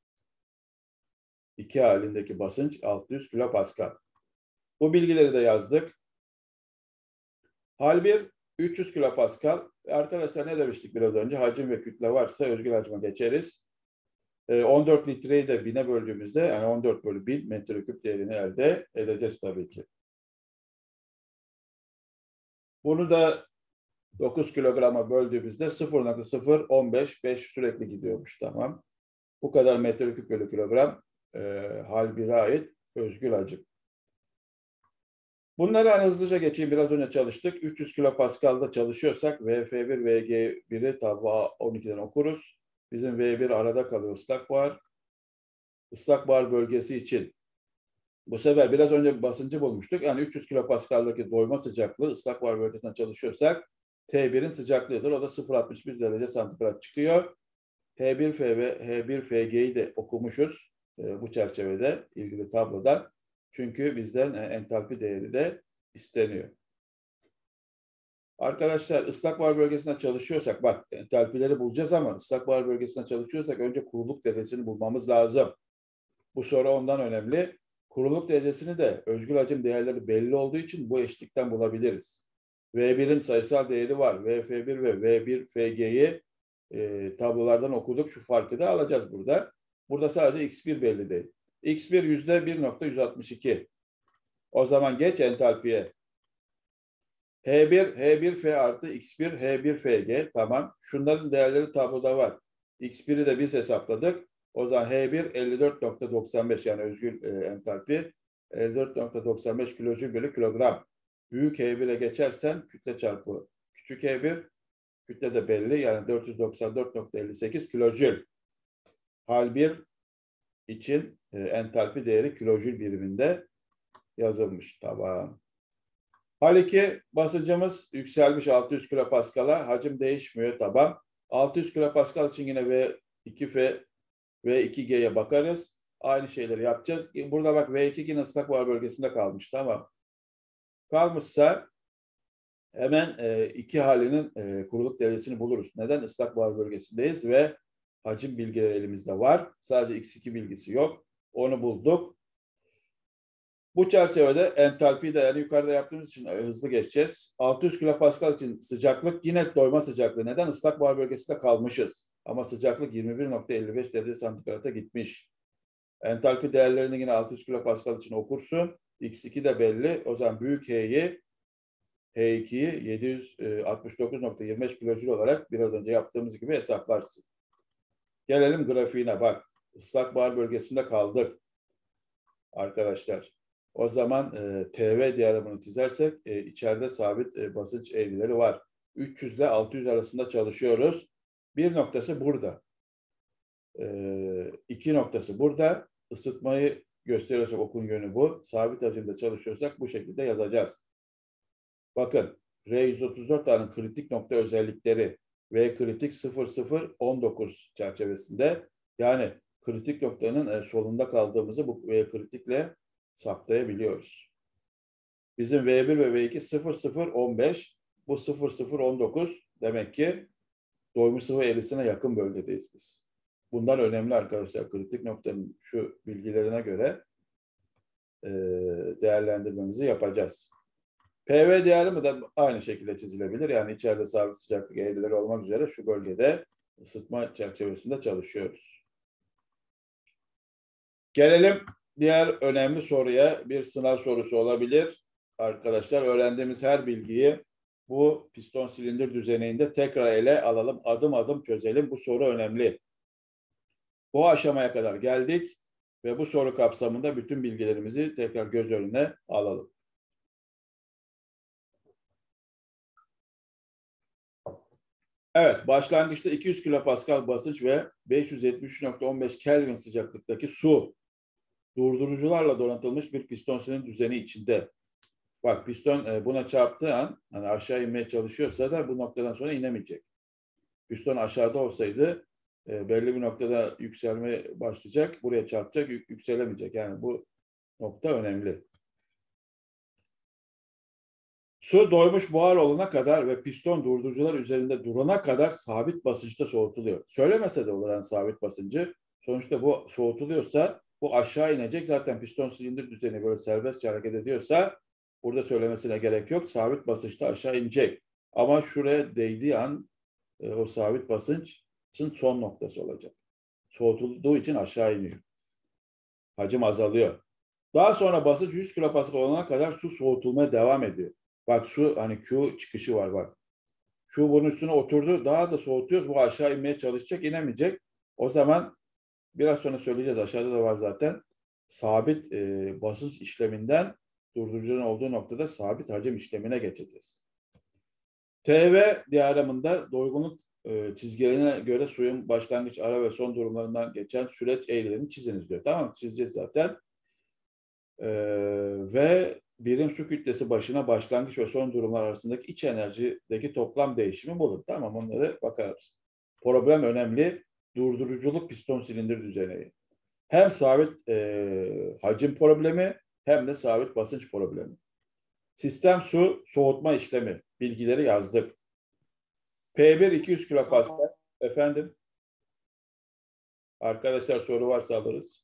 2 halindeki basınç 600 kilopascal. Bu bilgileri de yazdık. Hal 1 300 kilopascal. Arkadaşlar ne demiştik biraz önce? Hacim ve kütle varsa özgül hacme geçeriz. 14 litreyi de 1000'e böldüğümüzde yani 14 bölü 1000 metreküp değerini elde edeceğiz tabii ki. Bunu da 9 kilograma böldüğümüzde 0,015 5 sürekli gidiyormuş, tamam. Bu kadar metreküp bölü kilogram hal 1'e ait özgül hacim. Bunları hızlıca geçeyim. Biraz önce çalıştık. 300 kilopascal'da çalışıyorsak VF1, VG1'i tablo 12'den okuruz. Bizim V1 arada kalıyor, ıslak buhar. Islak buhar bölgesi için bu sefer biraz önce basıncı bulmuştuk. Yani 300 kilopascal'daki doyma sıcaklığı ıslak buhar bölgesinden çalışıyorsak T1'in sıcaklığıdır. O da 0,61 derece santigrat çıkıyor. H1F ve H1FG'yi de okumuşuz bu çerçevede ilgili tabloda. Çünkü bizden entalpi değeri de isteniyor. Arkadaşlar ıslak buhar bölgesinde çalışıyorsak, bak entalpileri bulacağız ama ıslak buhar bölgesinde çalışıyorsak önce kuruluk derecesini bulmamız lazım. Bu soru ondan önemli. Kuruluk derecesini de özgül hacim değerleri belli olduğu için bu eşlikten bulabiliriz. V1'in sayısal değeri var. VF1 ve V1FG'yi tablolardan okuduk. Şu farkı da alacağız burada. Burada sadece X1 belli değil. X1 %1,162. O zaman geç entalpiye. H1F artı X1 H1FG. Tamam. Şunların değerleri tabloda var. X1'i de biz hesapladık. O zaman H1 54,95 yani özgül entalpi 54,95 kilojül bölü kilogram. Büyük H1'e geçersen kütle çarpı küçük H1, kütle de belli yani 494,58 kilojül. Hal 1 için entalpi değeri kilojül biriminde yazılmış. Tamam. Hal 2 basıncımız yükselmiş 600 kilopascal'a. Hacim değişmiyor, tamam. 600 kilopascal için yine V2F V2G'ye bakarız. Aynı şeyleri yapacağız. Burada bak V2 yine ıslak buhar bölgesinde kalmış, tamam. Kalmışsa hemen iki halinin kuruluk derecesini buluruz. Neden? Islak buhar bölgesindeyiz ve hacim bilgileri elimizde var. Sadece X2 bilgisi yok. Onu bulduk. Bu çerçevede entalpi değerini yukarıda yaptığımız için hızlı geçeceğiz. 600 kilopascal için sıcaklık yine doyma sıcaklığı. Neden? Islak buhar bölgesinde kalmışız. Ama sıcaklık 21,55 derece santigrata gitmiş. Entalpi değerlerini yine 600 kilopascal için okursun. X2 de belli. O zaman büyük H2'yi 769,25 kilojül olarak biraz önce yaptığımız gibi hesaplarsın. Gelelim grafiğine bak. Islak buhar bölgesinde kaldık. Arkadaşlar. O zaman TV diyagramını çizersek içeride sabit basınç eğrileri var. 300 ile 600 arasında çalışıyoruz. Bir noktası burada. İki noktası burada. Isıtmayı gösteriyorsak okun yönü bu. Sabit hacimde çalışıyorsak bu şekilde yazacağız. Bakın R134A'nın kritik nokta özellikleri V kritik 0019 çerçevesinde, yani kritik noktanın solunda kaldığımızı bu V kritikle saptayabiliyoruz. Bizim V1 ve V2 0015, bu 0019 demek ki doymuş sıvı erisine yakın bölgedeyiz biz. Bundan önemli arkadaşlar, kritik noktanın şu bilgilerine göre değerlendirmemizi yapacağız. PV diyagramı da aynı şekilde çizilebilir. Yani içeride sabit sıcaklık eğrileri olmak üzere şu bölgede ısıtma çerçevesinde çalışıyoruz. Gelelim diğer önemli soruya. Bir sınav sorusu olabilir. arkadaşlar öğrendiğimiz her bilgiyi bu piston silindir düzeninde tekrar ele alalım. Adım adım çözelim. Bu soru önemli. Bu aşamaya kadar geldik ve bu soru kapsamında bütün bilgilerimizi tekrar göz önüne alalım. Evet, başlangıçta 200 kilopascal basınç ve 573.15 Kelvin sıcaklıktaki su durdurucularla donatılmış bir piston silindir düzeni içinde. Bak piston buna çarptığı an hani aşağı inmeye çalışıyorsa da bu noktadan sonra inemeyecek. Piston aşağıda olsaydı belli bir noktada yükselme başlayacak, buraya çarpacak, yükselemeyecek. Yani bu nokta önemli. Su doymuş buhar olana kadar ve piston durdurucular üzerinde durana kadar sabit basınçta soğutuluyor. Söylemese de olur yani sabit basıncı. Sonuçta bu soğutuluyorsa bu aşağı inecek. Zaten piston silindir düzeni böyle serbestçe hareket ediyorsa burada söylemesine gerek yok. Sabit basınçta aşağı inecek. Ama şuraya değdiği an o sabit basınçın son noktası olacak. Soğutulduğu için aşağı iniyor. Hacim azalıyor. Daha sonra basınç 100 kilopascal olana kadar su soğutulmaya devam ediyor. Bak su hani Q çıkışı var bak. Şu bunun üstüne oturdu. Daha da soğutuyoruz. Bu aşağı inmeye çalışacak, inemeyecek. O zaman biraz sonra söyleyeceğiz. Aşağıda da var zaten. Sabit basınç işleminden durdurucunun olduğu noktada sabit hacim işlemine geçeceğiz. TV diyagramında doygunluk çizgilerine göre suyun başlangıç, ara ve son durumlarından geçen süreç eğrilerini çiziniz diyor. Tamam, çizeceğiz zaten. Ve birim su kütlesi başına başlangıç ve son durumlar arasındaki iç enerjideki toplam değişimi bulun. Tamam, onları bakarız. Problem önemli. Durduruculuk piston silindir düzeni. Hem sabit hacim problemi hem de sabit basınç problemi. Sistem su soğutma işlemi. Bilgileri yazdık. P1 200 kilopascal. Efendim? Arkadaşlar soru varsa alırız.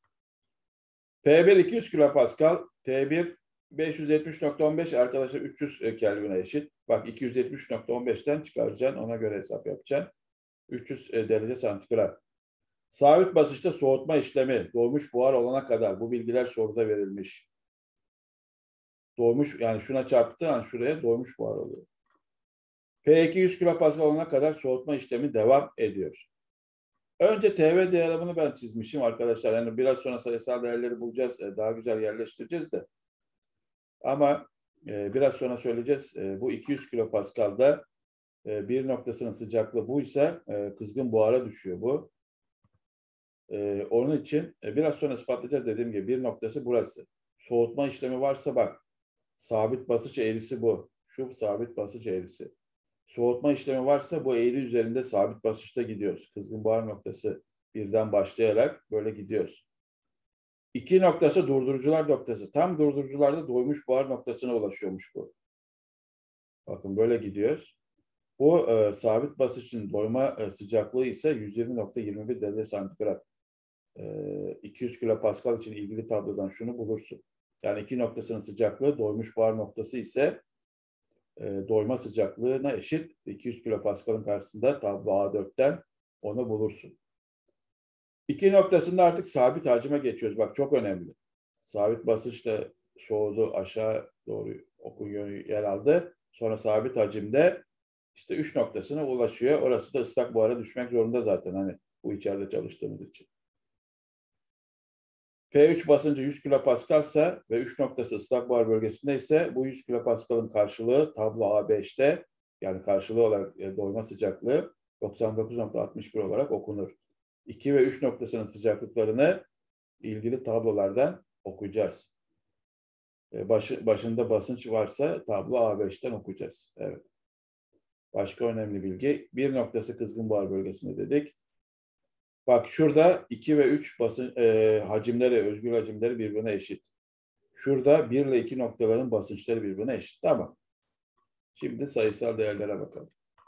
P1 200 kilopascal, T1 570.15 arkadaşlar 300 Kelvin'e eşit. Bak 270.15'ten çıkaracaksın, ona göre hesap yapacaksın. 300 derece santigrat. Sabit basınçta soğutma işlemi doymuş buhar olana kadar bu bilgiler soruda verilmiş. Doymuş yani şuna çarptığı an şuraya doymuş buhar oluyor. P2 100 kilopascal olana kadar soğutma işlemi devam ediyor. Önce TV diyagramını ben çizmişim arkadaşlar. Yani biraz sonra sayısal değerleri bulacağız. Daha güzel yerleştireceğiz de. Ama biraz sonra söyleyeceğiz. Bu 200 kilopascal'da bir noktasının sıcaklığı buysa kızgın buhara düşüyor bu. Onun için biraz sonra ispatlayacağız dediğim gibi bir noktası burası. Soğutma işlemi varsa bak sabit basınç eğrisi bu. Şu sabit basınç eğrisi. Soğutma işlemi varsa bu eğri üzerinde sabit basınçta gidiyoruz. Kızgın buhar noktası birden başlayarak böyle gidiyoruz. İki noktası durdurucular noktası. Tam durdurucularda doymuş buhar noktasına ulaşıyormuş bu. Bakın böyle gidiyoruz. Bu sabit basınçın doyma sıcaklığı ise 120.21 derece santigrat. 200 kilopascal için ilgili tablodan şunu bulursun. Yani iki noktasının sıcaklığı doymuş buhar noktası ise doyma sıcaklığına eşit. 200 kilopascal'ın karşısında tablo A4'ten onu bulursun. İki noktasında artık sabit hacime geçiyoruz. Bak çok önemli. Sabit basınçla soğudu, aşağı doğru okun yönü yer aldı. Sonra sabit hacimde işte 3 noktasına ulaşıyor. Orası da ıslak buhara düşmek zorunda zaten hani bu içeride çalıştığımız için. P3 basıncı 100 kilopascal ise ve 3 noktası ıslak buhar bölgesinde ise bu 100 kilopascal'ın karşılığı tablo A5'te yani karşılığı olarak doyma sıcaklığı 99.61 olarak okunur. 2 ve 3 noktasının sıcaklıklarını ilgili tablolardan okuyacağız. Başında basınç varsa tablo A5'ten okuyacağız. Evet. Başka önemli bilgi. Bir noktası kızgın buhar bölgesinde dedik. Bak şurada 2 ve 3 hacimleri, özgül hacimleri birbirine eşit. Şurada 1 ile 2 noktaların basınçları birbirine eşit. Tamam. Şimdi sayısal değerlere bakalım.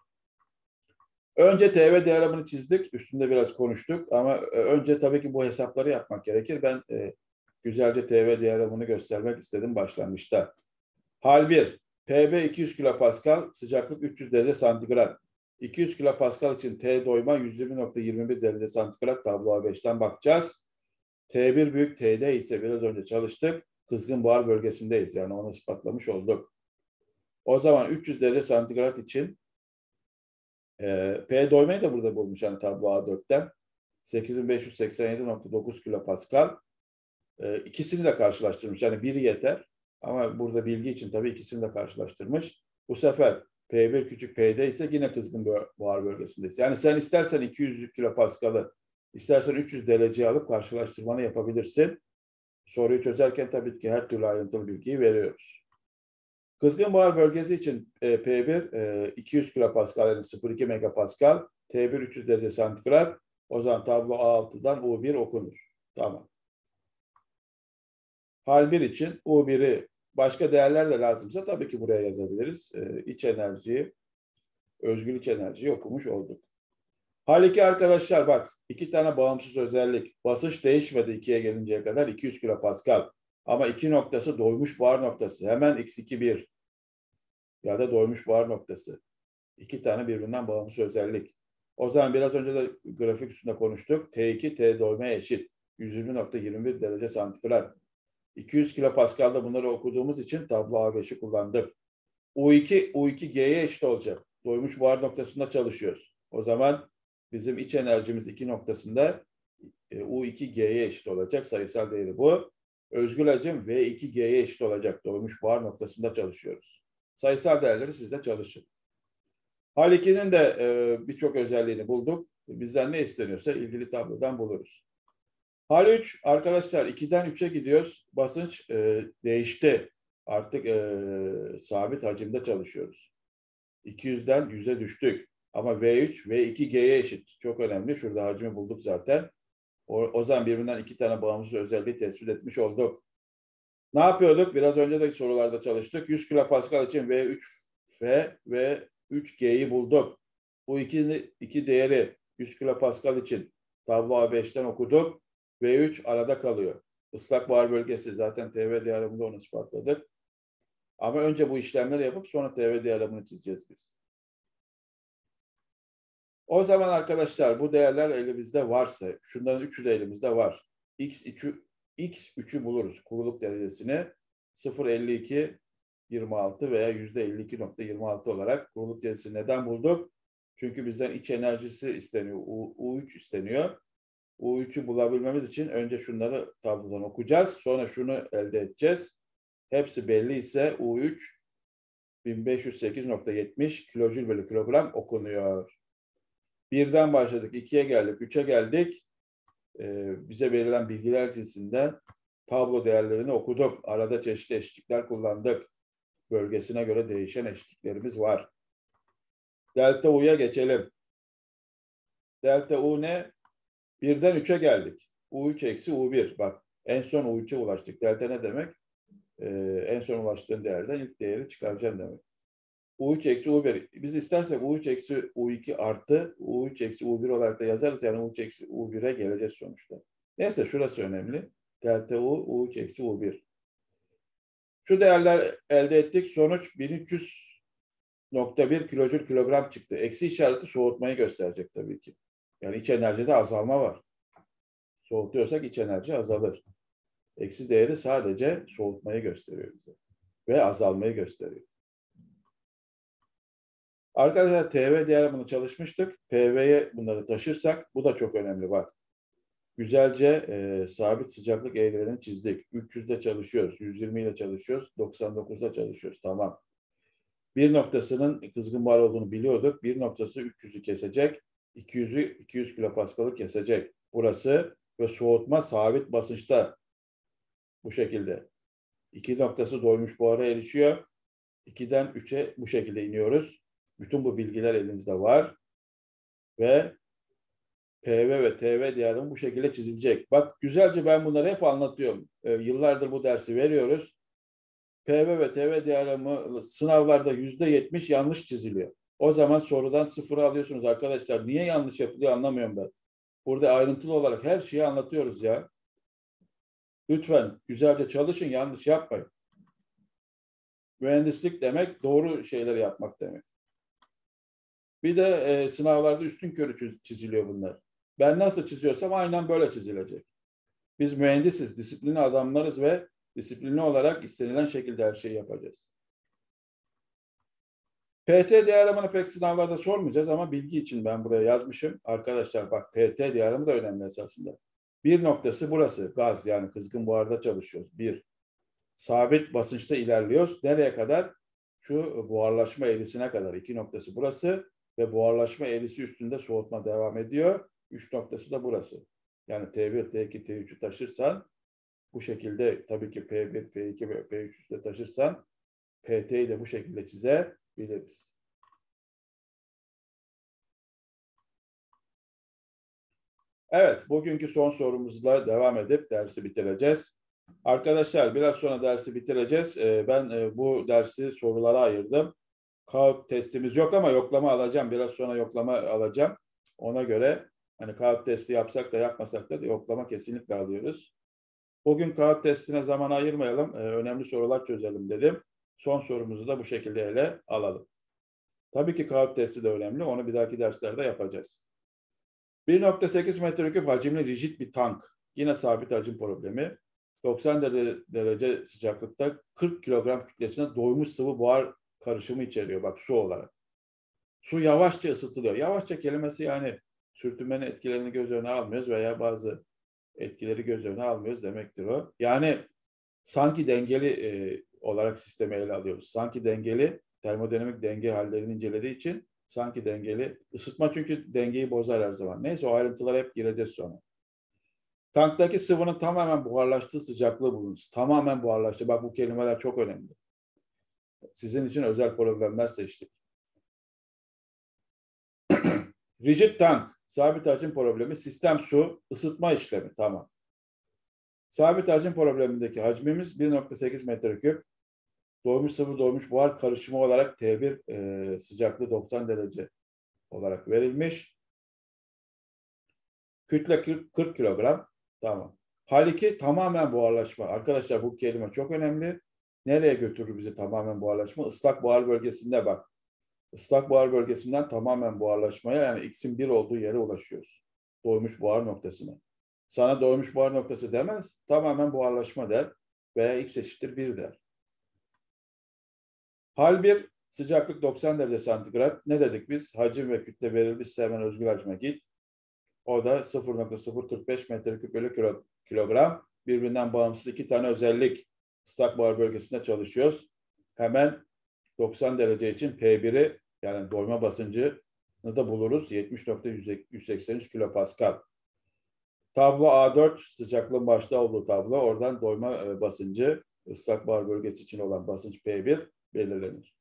Önce TV diyagramını çizdik. Üstünde biraz konuştuk. Ama önce tabii ki bu hesapları yapmak gerekir. Ben güzelce TV diyagramını göstermek istedim başlangıçta. Hal 1. PB 200 kilopascal, sıcaklık 300 derece santigrat. 200 kilopascal için T doyma 120.21 derece santigrat tablo A5'ten bakacağız. T1 büyük TD ise biraz önce çalıştık. kızgın buhar bölgesindeyiz. Yani onu ispatlamış olduk. O zaman 300 derece santigrat için P doymayı da burada bulmuş yani tablo A4'ten. 8587,9 kilopascal. İkisini de karşılaştırmış. Yani biri yeter. Ama burada bilgi için tabii ikisini de karşılaştırmış. Bu sefer P1 küçük P'de ise yine kızgın buhar bölgesindeyiz. Yani sen istersen 200 kilopascalı, istersen 300 dereceyi alıp karşılaştırmanı yapabilirsin. Soruyu çözerken tabii ki her türlü ayrıntılı bilgiyi veriyoruz. Kızgın buhar bölgesi için P1 200 kilopascal yani 0,2 megapascal, T1 300 derece santigrat. O zaman tablo A6'dan U1 okunur. Tamam. Hal 1 için U1'i başka değerler de lazımsa tabii ki buraya yazabiliriz. İç enerjiyi, özgül iç enerjiyi okumuş olduk. Hal 2 arkadaşlar bak 2 tane bağımsız özellik. Basınç değişmedi 2'ye gelinceye kadar 200 kilopascal. Ama 2 noktası doymuş buhar noktası. Hemen x2,1 ya da doymuş buhar noktası. 2 tane birbirinden bağımsız özellik. O zaman biraz önce de grafik üstünde konuştuk. T2 T doymaya eşit. 120,21 derece santigrat. 200 kilopascal'da bunları okuduğumuz için tablo A5'i kullandık. U2 G'ye eşit olacak. Doymuş buhar noktasında çalışıyoruz. O zaman bizim iç enerjimiz 2 noktasında U2 G'ye eşit olacak. Sayısal değeri bu. Özgül hacim V2 G'ye eşit olacak. Doymuş buhar noktasında çalışıyoruz. Sayısal değerleri siz de çalışın. Hal 2'nin de birçok özelliğini bulduk. Bizden ne isteniyorsa ilgili tablodan buluruz. Hal 3 arkadaşlar 2'den 3'e gidiyoruz. Basınç değişti. Artık sabit hacimde çalışıyoruz. 200'den 100'e düştük. Ama V3 V2G'ye eşit. Çok önemli. Şurada hacmi bulduk zaten. O zaman birbirinden 2 tane bağımsız özelliği tespit etmiş olduk. Ne yapıyorduk? Biraz önce de sorularda çalıştık. 100 kilopascal için V3F ve 3G'yi bulduk. Bu iki değeri 100 kilopascal için tablo A5'ten okuduk. V3 arada kalıyor. Islak buhar bölgesi zaten TV diyagramında onu ispatladık. Ama önce bu işlemleri yapıp sonra TV diyagramını çizeceğiz biz. O zaman arkadaşlar bu değerler elimizde varsa, şunların üçü de elimizde var. X3'ü buluruz. Kuruluk derecesini 0,52 26 veya %52,26 olarak kuruluk derecesi neden bulduk? Çünkü bizden iç enerjisi isteniyor. U3 isteniyor. U3'ü bulabilmemiz için önce şunları tablodan okuyacağız. Sonra şunu elde edeceğiz. Hepsi belli ise U3 1508,70 kilojül bölü kilogram okunuyor. Birden başladık, 2'ye geldik, 3'e geldik. Bize verilen bilgiler cinsinden tablo değerlerini okuduk. Arada çeşitli eşitlikler kullandık. Bölgesine göre değişen eşitliklerimiz var. Delta U'ya geçelim. Delta U ne? Birden 3'e geldik. U3 eksi U1. Bak en son U3'e ulaştık. Delta ne demek? En son ulaştığın değerden ilk değeri çıkaracaksın demek. U3 eksi U1. Biz istersek U3 eksi U2 artı U3 eksi U1 olarak da yazarız. Yani U3 eksi U1'e geleceğiz sonuçta. Neyse şurası önemli. Delta U, U3 eksi U1. Şu değerler elde ettik. Sonuç 1300,1 kilojül kilogram çıktı. Eksi işareti soğutmayı gösterecek tabii ki. Yani iç enerjide azalma var. Soğutuyorsak iç enerji azalır. Eksi değeri sadece soğutmayı gösteriyor bize. Ve azalmayı gösteriyor. Arkadaşlar TV diyagramını çalışmıştık. PV'ye bunları taşırsak bu da çok önemli bak. Güzelce sabit sıcaklık eğrilerini çizdik. 300'de çalışıyoruz, 120 ile çalışıyoruz, 99'da çalışıyoruz. Tamam. Bir noktasının kızgın buhar olduğunu biliyorduk. Bir noktası 300'ü kesecek, 200 kilopascalı kesecek. Burası ve soğutma sabit basınçta bu şekilde. 2 noktası doymuş buhara erişiyor. 2'den 3'e bu şekilde iniyoruz. Bütün bu bilgiler elinizde var. Ve PV ve TV diyagramı bu şekilde çizilecek. Bak güzelce ben bunları hep anlatıyorum. Yıllardır bu dersi veriyoruz. PV ve TV diyagramı sınavlarda %70 yanlış çiziliyor. O zaman sorudan sıfırı alıyorsunuz arkadaşlar. Niye yanlış yapılıyor anlamıyorum ben. Burada ayrıntılı olarak her şeyi anlatıyoruz ya. Lütfen güzelce çalışın, yanlış yapmayın. Mühendislik demek doğru şeyleri yapmak demek. Bir de sınavlarda üstünkörü çiziliyor bunlar. Ben nasıl çiziyorsam aynen böyle çizilecek. Biz mühendisiz, disiplinli adamlarız ve Disiplinli olarak istenilen şekilde her şeyi yapacağız. PT diyagramını pek sınavlarda sormayacağız ama bilgi için ben buraya yazmışım. Arkadaşlar bak, PT diyagramı da önemli esasında. Bir noktası burası. Gaz, yani kızgın buharda çalışıyoruz. Bir. Sabit basınçta ilerliyoruz. Nereye kadar? Şu buharlaşma eğrisine kadar. İki noktası burası ve buharlaşma eğrisi üstünde soğutma devam ediyor. Üç noktası da burası. Yani T1, T2, T3'ü taşırsan bu şekilde, tabii ki P1, P2 ve P3'ü de taşırsan PT'yi de bu şekilde çizebiliriz. Evet, bugünkü son sorumuzla devam edip dersi bitireceğiz. Arkadaşlar biraz sonra dersi bitireceğiz. Ben bu dersi sorulara ayırdım. Kağıt testimiz yok ama yoklama alacağım. Biraz sonra yoklama alacağım. Ona göre hani kağıt testi yapsak da yapmasak da yoklama kesinlikle alıyoruz. Bugün kağıt testine zaman ayırmayalım. Önemli sorular çözelim dedim. Son sorumuzu da bu şekilde ele alalım. Tabii ki kağıt testi de önemli. Onu bir dahaki derslerde yapacağız. 1,8 metreküp hacimli rigid bir tank. Yine sabit hacim problemi. 90 derece sıcaklıkta 40 kilogram kütlesine doymuş sıvı buhar karışımı içeriyor. Bak, su olarak. Su yavaşça ısıtılıyor. Yavaşça kelimesi yani sürtünmenin etkilerini göz önüne almıyoruz veya bazı etkileri göz önüne almıyoruz demektir o. Yani sanki dengeli olarak sistemi ele alıyoruz. Sanki dengeli, termodinamik denge hallerini incelediği için sanki dengeli. Isıtma çünkü dengeyi bozar her zaman. Neyse, o ayrıntılara hep gireceğiz sonra. Tanktaki sıvının tamamen buharlaştığı sıcaklığı bulunuz. Tamamen buharlaştı. Bak, bu kelimeler çok önemli. Sizin için özel problemler seçtik. Rigid tank, sabit hacim problemi, sistem su, ısıtma işlemi. Tamam. Sabit hacim problemindeki hacmimiz 1,8 metreküp. Doymuş sıvı, doymuş buhar karışımı olarak T1 sıcaklığı 90 derece olarak verilmiş. Kütle 40 kilogram. Tamam. Hal 2 tamamen buharlaşma. Arkadaşlar bu kelime çok önemli. Nereye götürür bizi tamamen buharlaşma? Islak buhar bölgesinde bak. Islak buhar bölgesinden tamamen buharlaşmaya, yani X'in 1 olduğu yere ulaşıyoruz. Doymuş buhar noktasına. Sana doymuş buhar noktası demez. Tamamen buharlaşma der. Veya X eşittir 1 der. Hal 1 sıcaklık 90 derece santigrat. Ne dedik biz? Hacim ve kütle verilmişse hemen özgül hacme git. O da 0,045 metreküp bölü kilogram. Birbirinden bağımsız iki tane özellik. Islak buhar bölgesinde çalışıyoruz. Hemen 90 derece için P1'i, yani doyma basıncını da buluruz. 70,183 kilopascal. Tablo A4, sıcaklığın başta olduğu tablo. Oradan doyma basıncı, ıslak buhar bölgesi için olan basınç P1 belirlenir.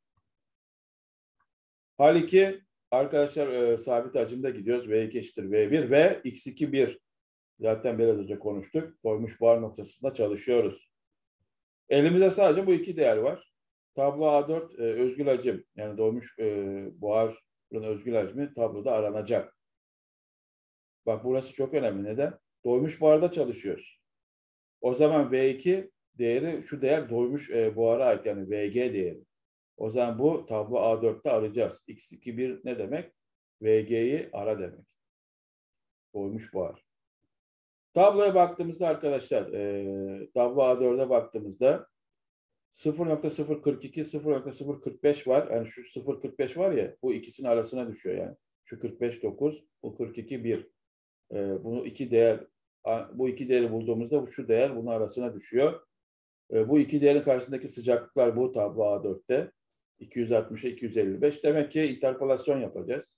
Hal 2 arkadaşlar, sabit hacimde gidiyoruz. V2 eşittir V1 ve X2 1. Zaten biraz önce konuştuk. Doymuş buhar noktasında çalışıyoruz. Elimizde sadece bu iki değer var. Tablo A4 özgül hacim, yani doymuş buharın özgül hacmi tabloda aranacak. Bak, burası çok önemli. Neden? Doymuş buharda çalışıyoruz. O zaman V2 değeri, şu değer doymuş buhara ait, yani VG değeri. O zaman bu tablo A4'te arayacağız. X2 ne demek? VG'yi ara demek. Doymuş buhar. Tabloya baktığımızda arkadaşlar, tablo A4'e baktığımızda 0,042, 0,045 var. Yani şu 0,45 var ya, bu ikisinin arasına düşüyor yani. Şu 45,9, bu 42,1. Bunu bu iki değeri bulduğumuzda şu değer bunun arasına düşüyor. Bu iki değerin karşısındaki sıcaklıklar bu tablo A4'te. 260'a 255. Demek ki interpolasyon yapacağız.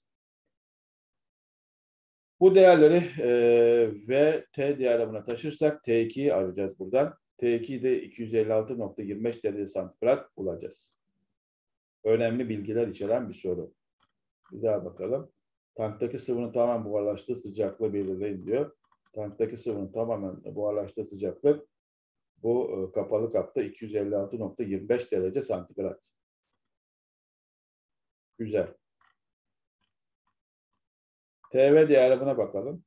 Bu değerleri V, T diyagramına taşırsak T2'yi arayacağız buradan. T2'yi de 256,25 derece santigrat bulacağız. Önemli bilgiler içeren bir soru. Bir daha bakalım. Tanktaki sıvının tamamen buharlaştığı sıcaklığı belirleyin diyor. Tanktaki sıvının tamamen buharlaştığı sıcaklık bu kapalı kapta 256,25 derece santigrat. Güzel. TV diyagramına bakalım.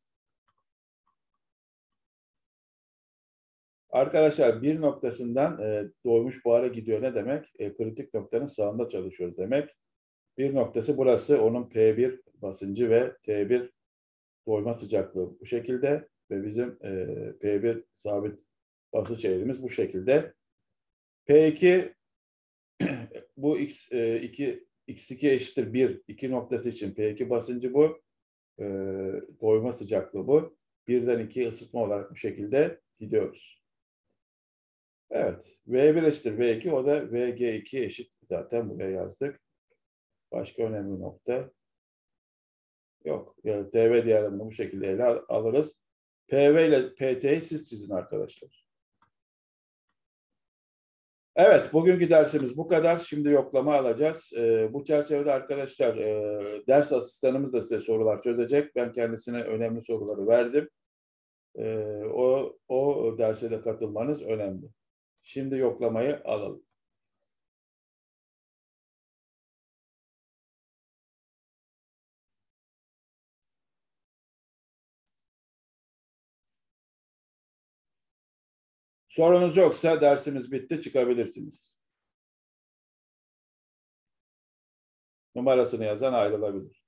Arkadaşlar bir noktasından doymuş buhara gidiyor ne demek? Kritik noktanın sağında çalışıyoruz demek. Bir noktası burası, onun P1 basıncı ve T1 doyma sıcaklığı bu şekilde ve bizim P1 sabit basınç eğrimiz bu şekilde. P2 bu x2 eşittir 1, 2 noktası için P2 basıncı bu. Doyma sıcaklığı bu. 1'den 2'ye ısıtma olarak bu şekilde gidiyoruz. Evet. V1 eşittir V2. O da VG2 eşit. Zaten buraya yazdık. Başka önemli nokta yok. Yani TV diyarını bu şekilde ele alırız. PV ile PT'yi siz çizin arkadaşlar. Evet, bugünkü dersimiz bu kadar. Şimdi yoklama alacağız. Bu çerçevede arkadaşlar ders asistanımız da size sorular çözecek. Ben kendisine önemli soruları verdim. O derse de katılmanız önemli. Şimdi yoklamayı alalım. Sorunuz yoksa dersimiz bitti, çıkabilirsiniz. Numarasını yazan ayrılabilir.